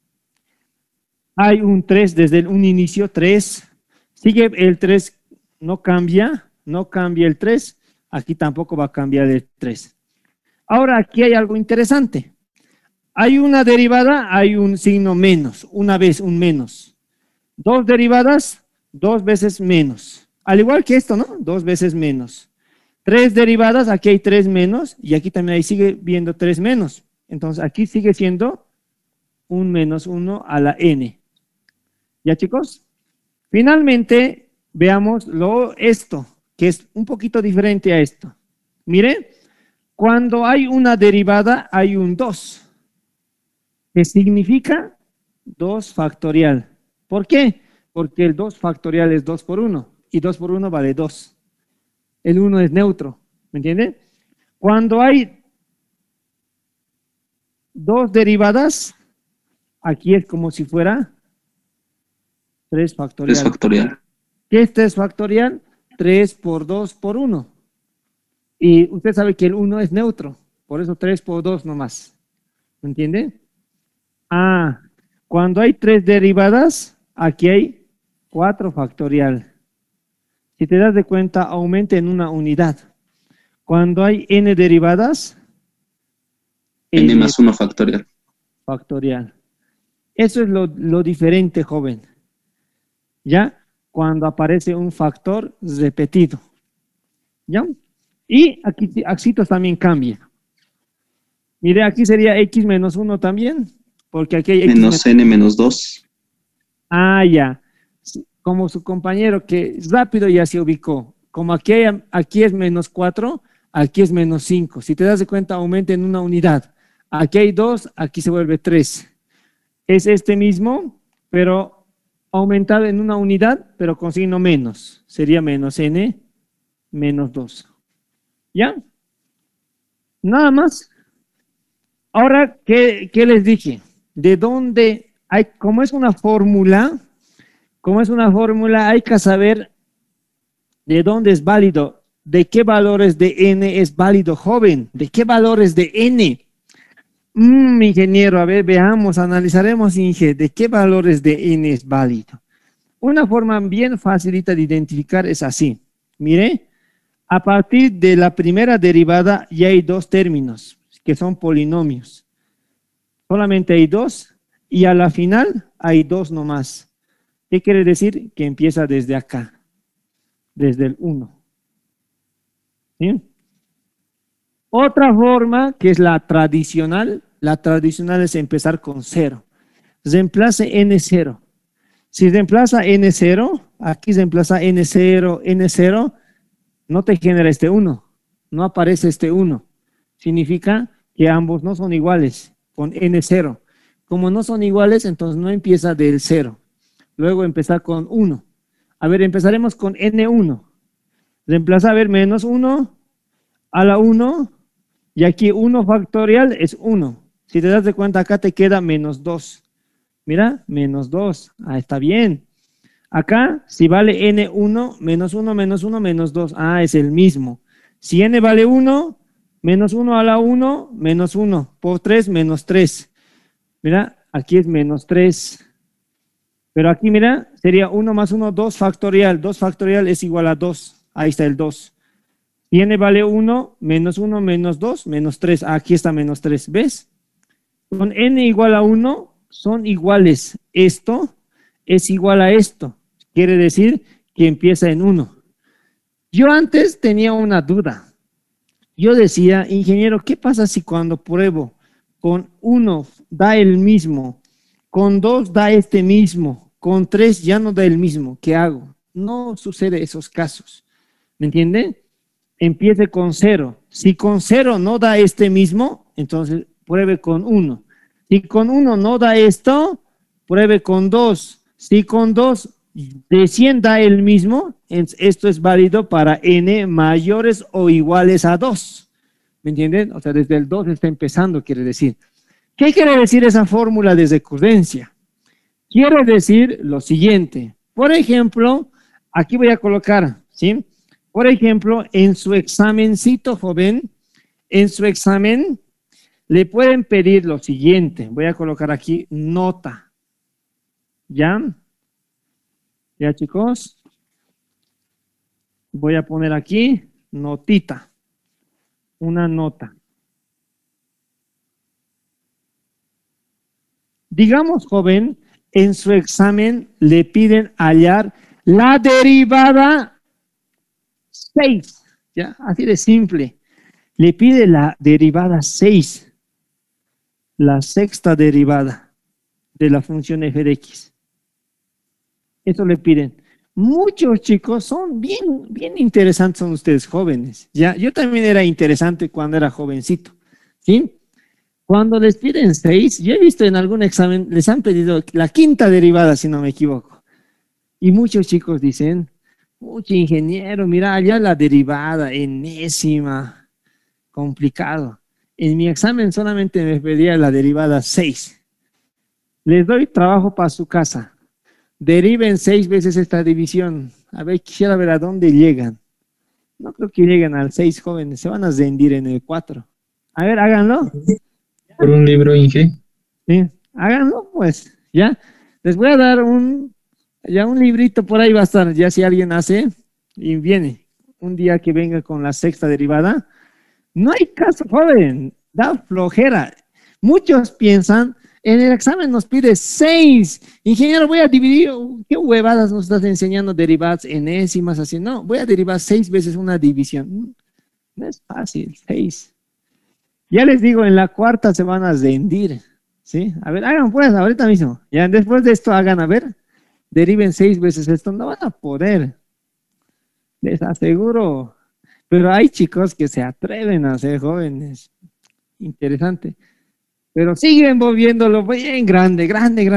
Hay un 3 desde un inicio, 3. Sigue el 3, no cambia el 3. Aquí tampoco va a cambiar el 3. Ahora aquí hay algo interesante. Hay una derivada, hay un signo menos, una vez un menos. 2 derivadas, 2 veces menos. Al igual que esto, ¿no? 2 veces menos. 3 derivadas, aquí hay 3 menos, y aquí también ahí sigue viendo 3 menos. Entonces aquí sigue siendo un menos 1 a la n. ¿Ya, chicos? Finalmente, veamos esto, que es un poquito diferente a esto. Mire, cuando hay una derivada, hay un 2. ¿Qué significa? 2 factorial. ¿Por qué? Porque el 2 factorial es 2 por 1 y 2 por 1 vale 2. El 1 es neutro, ¿me entienden? Cuando hay 2 derivadas, aquí es como si fuera 3 factorial. 3 factorial. ¿Qué es 3 factorial? 3 por 2 por 1. Y usted sabe que el 1 es neutro, por eso 3 por 2 nomás. ¿Me entiende? Ah, cuando hay 3 derivadas, aquí hay 4 factorial. Si te das de cuenta, aumenta en una unidad. Cuando hay n derivadas, N más 1 factorial. Factorial. Eso es lo diferente, joven. ¿Ya? Cuando aparece un factor repetido. ¿Ya? Y aquí axitos también cambia. Mire, aquí sería x menos 1 también. Porque aquí hay x menos n menos 2. Ah, ya. Como su compañero que rápido ya se ubicó. Como aquí es menos 4, aquí es menos 5. Si te das de cuenta, aumenta en una unidad. Aquí hay 2, aquí se vuelve 3. Es este mismo, pero aumentado en una unidad, pero con signo menos. Sería menos n menos 2. ¿Ya? Nada más. Ahora, ¿qué les dije? ¿De dónde hay? Como es una fórmula, hay que saber de dónde es válido, de qué valores de n es válido, joven, de qué valores de n. Ingeniero, a ver, veamos, analizaremos, Inge, de qué valores de n es válido. Una forma bien facilita de identificar es así. Mire, a partir de la primera derivada ya hay 2 términos que son polinomios. Solamente hay 2 y a la final hay 2 nomás. ¿Qué quiere decir? Que empieza desde acá, desde el 1. ¿Sí? Otra forma que es la tradicional es empezar con 0. reemplace N0. Si reemplaza N0, aquí reemplaza N0, N0, no te genera este 1, no aparece este 1. Significa que ambos no son iguales con N0. Como no son iguales, entonces no empieza del 0. Luego empezar con 1. A ver, empezaremos con N1. Reemplaza, a ver, menos 1 a la 1. Y aquí 1 factorial es 1. Si te das de cuenta, acá te queda menos 2. Mira, menos 2. Ah, está bien. Acá, si vale N1, menos 1, menos 1, menos 2. Ah, es el mismo. Si N vale 1, menos 1 a la 1, menos 1. Por 3, menos 3. Mira, aquí es menos 3. Pero aquí, mira, sería 1 más 1, 2 factorial. 2 factorial es igual a 2. Ahí está el 2. Si N vale 1, menos 1, menos 2, menos 3. Aquí está menos 3. ¿Ves? Con N igual a 1, son iguales. Esto es igual a esto. Quiere decir que empieza en 1. Yo antes tenía una duda. Yo decía, ingeniero, ¿qué pasa si cuando pruebo con 1 da el mismo, con 2 da este mismo, con 3 ya no da el mismo? ¿Qué hago? No sucede esos casos. ¿Me entienden? Empiece con 0. Si con 0 no da este mismo, entonces pruebe con 1. Si con 1 no da esto, pruebe con 2. Si con 2 de 100 da el mismo, esto es válido para n mayores o iguales a 2. ¿Me entienden? O sea, desde el 2 está empezando, quiere decir. ¿Qué quiere decir esa fórmula de recurrencia? Quiere decir lo siguiente. Por ejemplo, aquí voy a colocar, ¿sí? Por ejemplo, en su examencito, joven, en su examen, le pueden pedir lo siguiente. Voy a colocar aquí nota. ¿Ya? ¿Ya, chicos? Voy a poner aquí notita. Una nota. Digamos, joven, en su examen le piden hallar la derivada 6. ¿Ya? Así de simple. Le pide la derivada 6. La sexta derivada de la función f de x. Eso le piden. Muchos chicos son bien interesantes, son ustedes jóvenes. ¿Ya? Yo también era interesante cuando era jovencito. ¿Sí? Cuando les piden 6, yo he visto en algún examen, les han pedido la quinta derivada, si no me equivoco. Y muchos chicos dicen, mucho ingeniero, mira, allá la derivada enésima, complicado. En mi examen solamente me pedía la derivada 6. Les doy trabajo para su casa. Deriven 6 veces esta división. A ver, quisiera ver a dónde llegan. No creo que lleguen al 6, jóvenes. Se van a rendir en el 4. A ver, háganlo. Por un libro, Inge. Sí, háganlo, pues. Ya. Les voy a dar un librito por ahí va a estar. Ya si alguien hace y viene un día que venga con la sexta derivada. No hay caso, joven. Da flojera. Muchos piensan... En el examen nos pide 6. Ingeniero, voy a dividir. ¿Qué huevadas nos estás enseñando? Derivadas enésimas, así. No, voy a derivar 6 veces una división. No es fácil, 6. Ya les digo, en la cuarta se van a rendir. ¿Sí? A ver, hagan pues, ahorita mismo. Ya después de esto hagan, a ver. Deriven 6 veces esto. No van a poder. Les aseguro. Pero hay chicos que se atreven a ser jóvenes. Interesante. Pero siguen volviéndolo bien grande,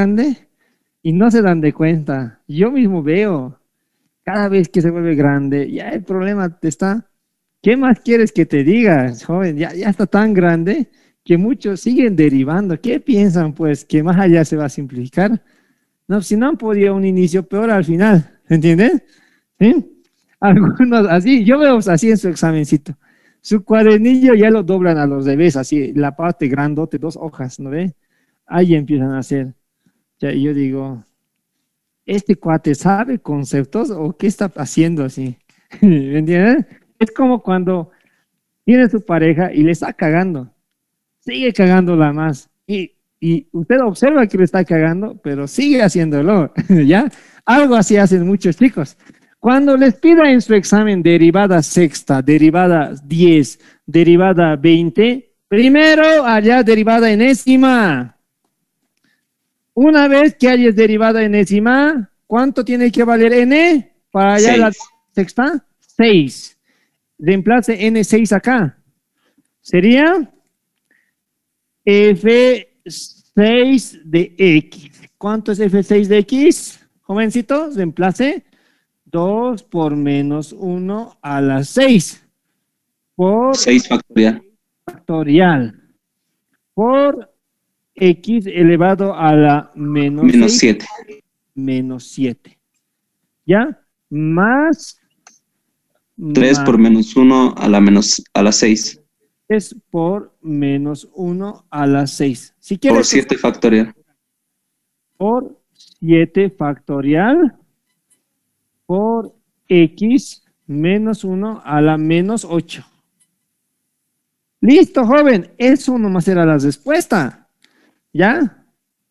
y no se dan de cuenta. Yo mismo veo, cada vez que se vuelve grande, ya el problema te está. ¿Qué más quieres que te diga, joven? Ya está tan grande que muchos siguen derivando. ¿Qué piensan, pues, que más allá se va a simplificar? No, si no han podido un inicio, peor al final, ¿entienden? ¿Sí? Algunos así, yo veo así en su examencito. Su cuadernillo ya lo doblan a los revés, así, la parte grandote, 2 hojas, ¿no ve? Ahí empiezan a hacer. Ya, y yo digo, ¿este cuate sabe conceptos o qué está haciendo así? ¿Me entienden? Es como cuando tiene su pareja y le está cagando. Sigue cagándola más. Y usted observa que le está cagando, pero sigue haciéndolo, ¿ya? Algo así hacen muchos chicos. Cuando les pida en su examen derivada sexta, derivada 10, derivada 20, primero allá derivada enésima. Una vez que hayas derivada enésima, ¿cuánto tiene que valer n? Para allá la sexta, 6. Reemplace n6 acá. Sería f6 de x. ¿Cuánto es f6 de x? Jovencitos, reemplace 2 por menos 1 a la 6. Por 6 factorial. Factorial. Por x elevado a la menos Menos 6, 7. menos 7. ¿Ya? Más 3 por menos 1 a la 6. Es por menos 1 a la 6. Si quieres, Por 7 factorial. Por 7 factorial por x menos 1 a la menos 8. Listo, joven. Eso nomás era la respuesta. ¿Ya?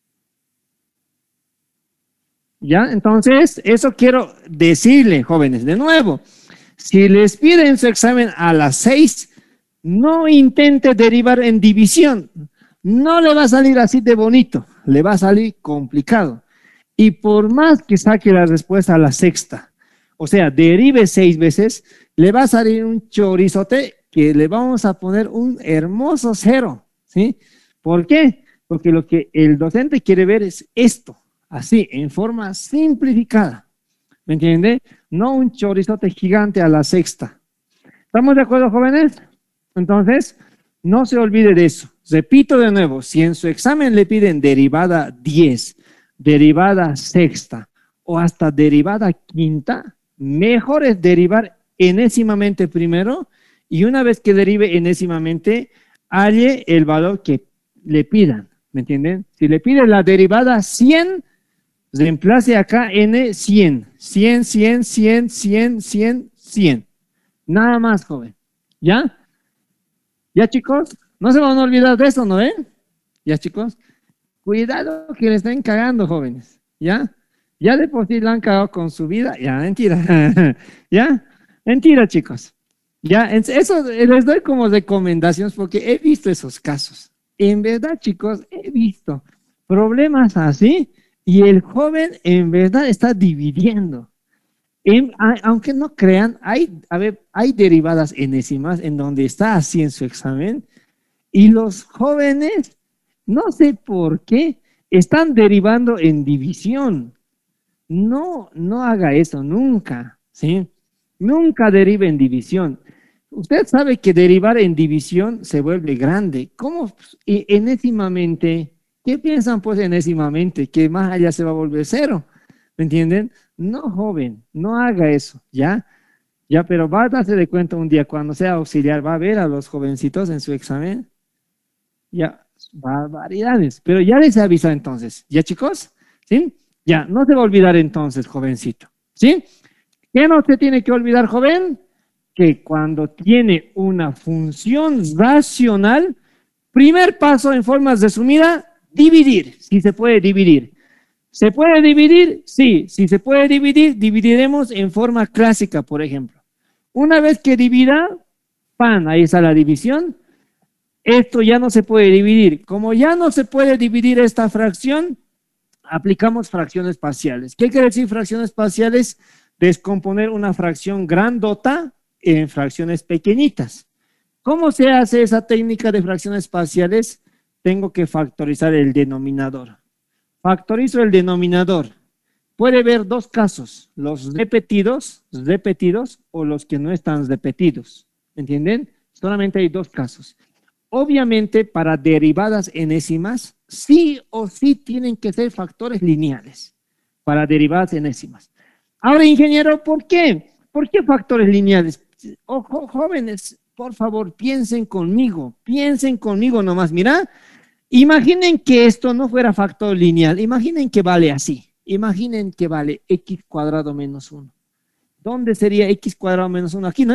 ¿Ya? Entonces, eso quiero decirle, jóvenes, de nuevo. Si les piden su examen a las 6, no intente derivar en división. No le va a salir así de bonito. Le va a salir complicado. Y por más que saque la respuesta a la sexta, o sea, derive 6 veces, le va a salir un chorizote que le vamos a poner un hermoso 0, ¿sí? ¿Por qué? Porque lo que el docente quiere ver es esto, así, en forma simplificada. ¿Me entiende? No un chorizote gigante a la sexta. ¿Estamos de acuerdo, jóvenes? Entonces, no se olvide de eso. Repito de nuevo, si en su examen le piden derivada 10, derivada sexta o hasta derivada quinta, mejor es derivar enésimamente primero y una vez que derive enésimamente, halle el valor que le pidan. ¿Me entienden? Si le piden la derivada 100, reemplace acá n 100. 100, 100, 100, 100, 100, 100. Nada más, joven. ¿Ya? ¿Ya, chicos? No se van a olvidar de eso, ¿no ven? ¿Ya, chicos? Cuidado que le estén cagando, jóvenes. ¿Ya? Ya de por sí la han cagado con su vida. Ya, mentira. ¿Ya? Mentira, chicos. Ya, eso les doy como recomendaciones porque he visto esos casos. En verdad, chicos, he visto problemas así y el joven en verdad está dividiendo. Aunque no crean, hay derivadas enésimas en donde está así en su examen y los jóvenes, no sé por qué, están derivando en división. No haga eso nunca, ¿sí? Nunca derive en división. Usted sabe que derivar en división se vuelve grande. ¿Cómo enésimamente? ¿Qué piensan pues enésimamente? Que más allá se va a volver 0. ¿Me entienden? No, joven, no haga eso, ¿ya? Ya, pero va a darse de cuenta un día cuando sea auxiliar, va a ver a los jovencitos en su examen. Ya, barbaridades. Pero ya les he avisado entonces, ¿ya, chicos? ¿Sí? Ya, no se va a olvidar entonces, jovencito, ¿sí? ¿Qué no se tiene que olvidar, joven? Que cuando tiene una función racional, primer paso en forma resumida, dividir, si se puede dividir. ¿Se puede dividir? Sí, si se puede dividir, dividiremos en forma clásica, por ejemplo. Una vez que divida, ¡pam! Ahí está la división. Esto ya no se puede dividir. Como ya no se puede dividir esta fracción, aplicamos fracciones parciales. ¿Qué quiere decir fracciones parciales? Descomponer una fracción grandota en fracciones pequeñitas. ¿Cómo se hace esa técnica de fracciones parciales? Tengo que factorizar el denominador. Factorizo el denominador. Puede haber dos casos, los repetidos o los que no están repetidos. ¿Entienden? Solamente hay dos casos. Obviamente, para derivadas enésimas, sí o sí tienen que ser factores lineales para derivadas enésimas. Ahora, ingeniero, ¿por qué? ¿Por qué factores lineales? Ojo, jóvenes, por favor, piensen conmigo nomás. Mira, imaginen que esto no fuera factor lineal, imaginen que vale así. Imaginen que vale x cuadrado menos 1. ¿Dónde sería x cuadrado menos 1? Aquí, ¿no?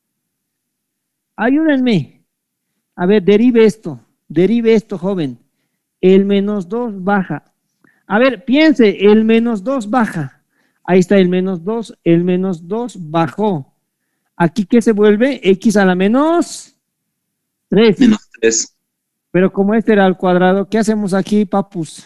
Ayúdenme. A ver, derive esto, joven. El menos 2 baja. A ver, piense, el menos 2 baja. Ahí está el menos 2 bajó. ¿Aquí qué se vuelve? X a la menos 3. Menos 3. Pero como este era al cuadrado, ¿qué hacemos aquí, papus?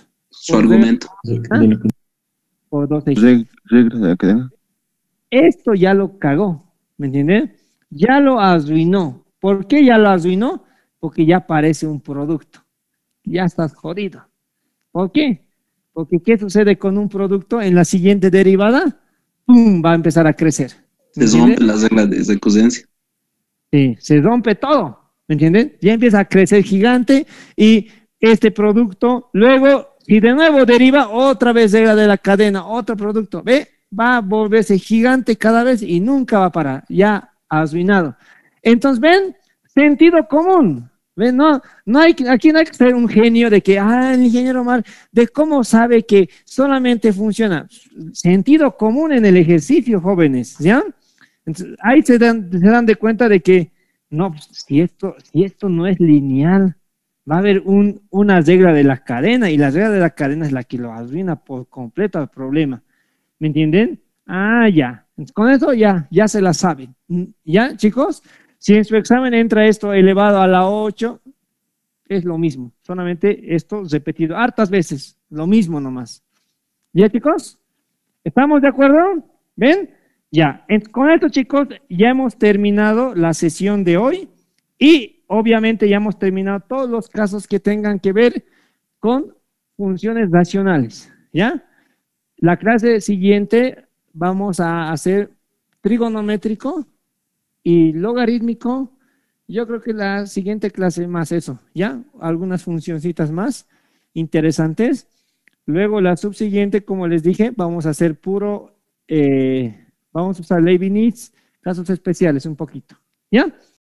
Su argumento. Por 2x. Reglas de la cadena. Esto ya lo cagó, ¿me entiendes? Ya lo arruinó. ¿Por qué ya lo arruinó? Porque ya parece un producto. Ya estás jodido. ¿Por qué? Porque ¿qué sucede con un producto en la siguiente derivada? ¡Pum! Va a empezar a crecer. ¿Me Se entiendes? rompen las reglas de secuencia. Sí, se rompe todo, ¿me entienden? Ya empieza a crecer gigante y este producto, luego, si de nuevo deriva otra vez regla de la cadena, otro producto, ¿ve? Va a volverse gigante cada vez y nunca va a parar, ya arruinado. Entonces, ¿ven? Sentido común. ¿Ven? No hay, aquí no hay que ser un genio de que, el ingeniero Omar, de cómo sabe que solamente funciona. Sentido común en el ejercicio, jóvenes, ¿ya? Entonces, ahí se dan de cuenta de que, no, pues, si esto no es lineal, va a haber una regla de la cadena y la regla de la cadena es la que lo arruina por completo al problema. ¿Me entienden? Ya. Entonces, con eso ya se la saben. ¿Ya, chicos? Si en su examen entra esto elevado a la 8, es lo mismo. Solamente esto repetido hartas veces. Lo mismo nomás. ¿Ya, chicos? ¿Estamos de acuerdo? ¿Ven? Ya. Con esto, chicos, ya hemos terminado la sesión de hoy y obviamente ya hemos terminado todos los casos que tengan que ver con funciones racionales. ¿Ya? La clase siguiente vamos a hacer trigonométrico y logarítmico. Yo creo que la siguiente clase más eso, ¿ya? Algunas funcioncitas más interesantes. Luego la subsiguiente, como les dije, vamos a hacer vamos a usar Leibniz, casos especiales un poquito, ¿ya?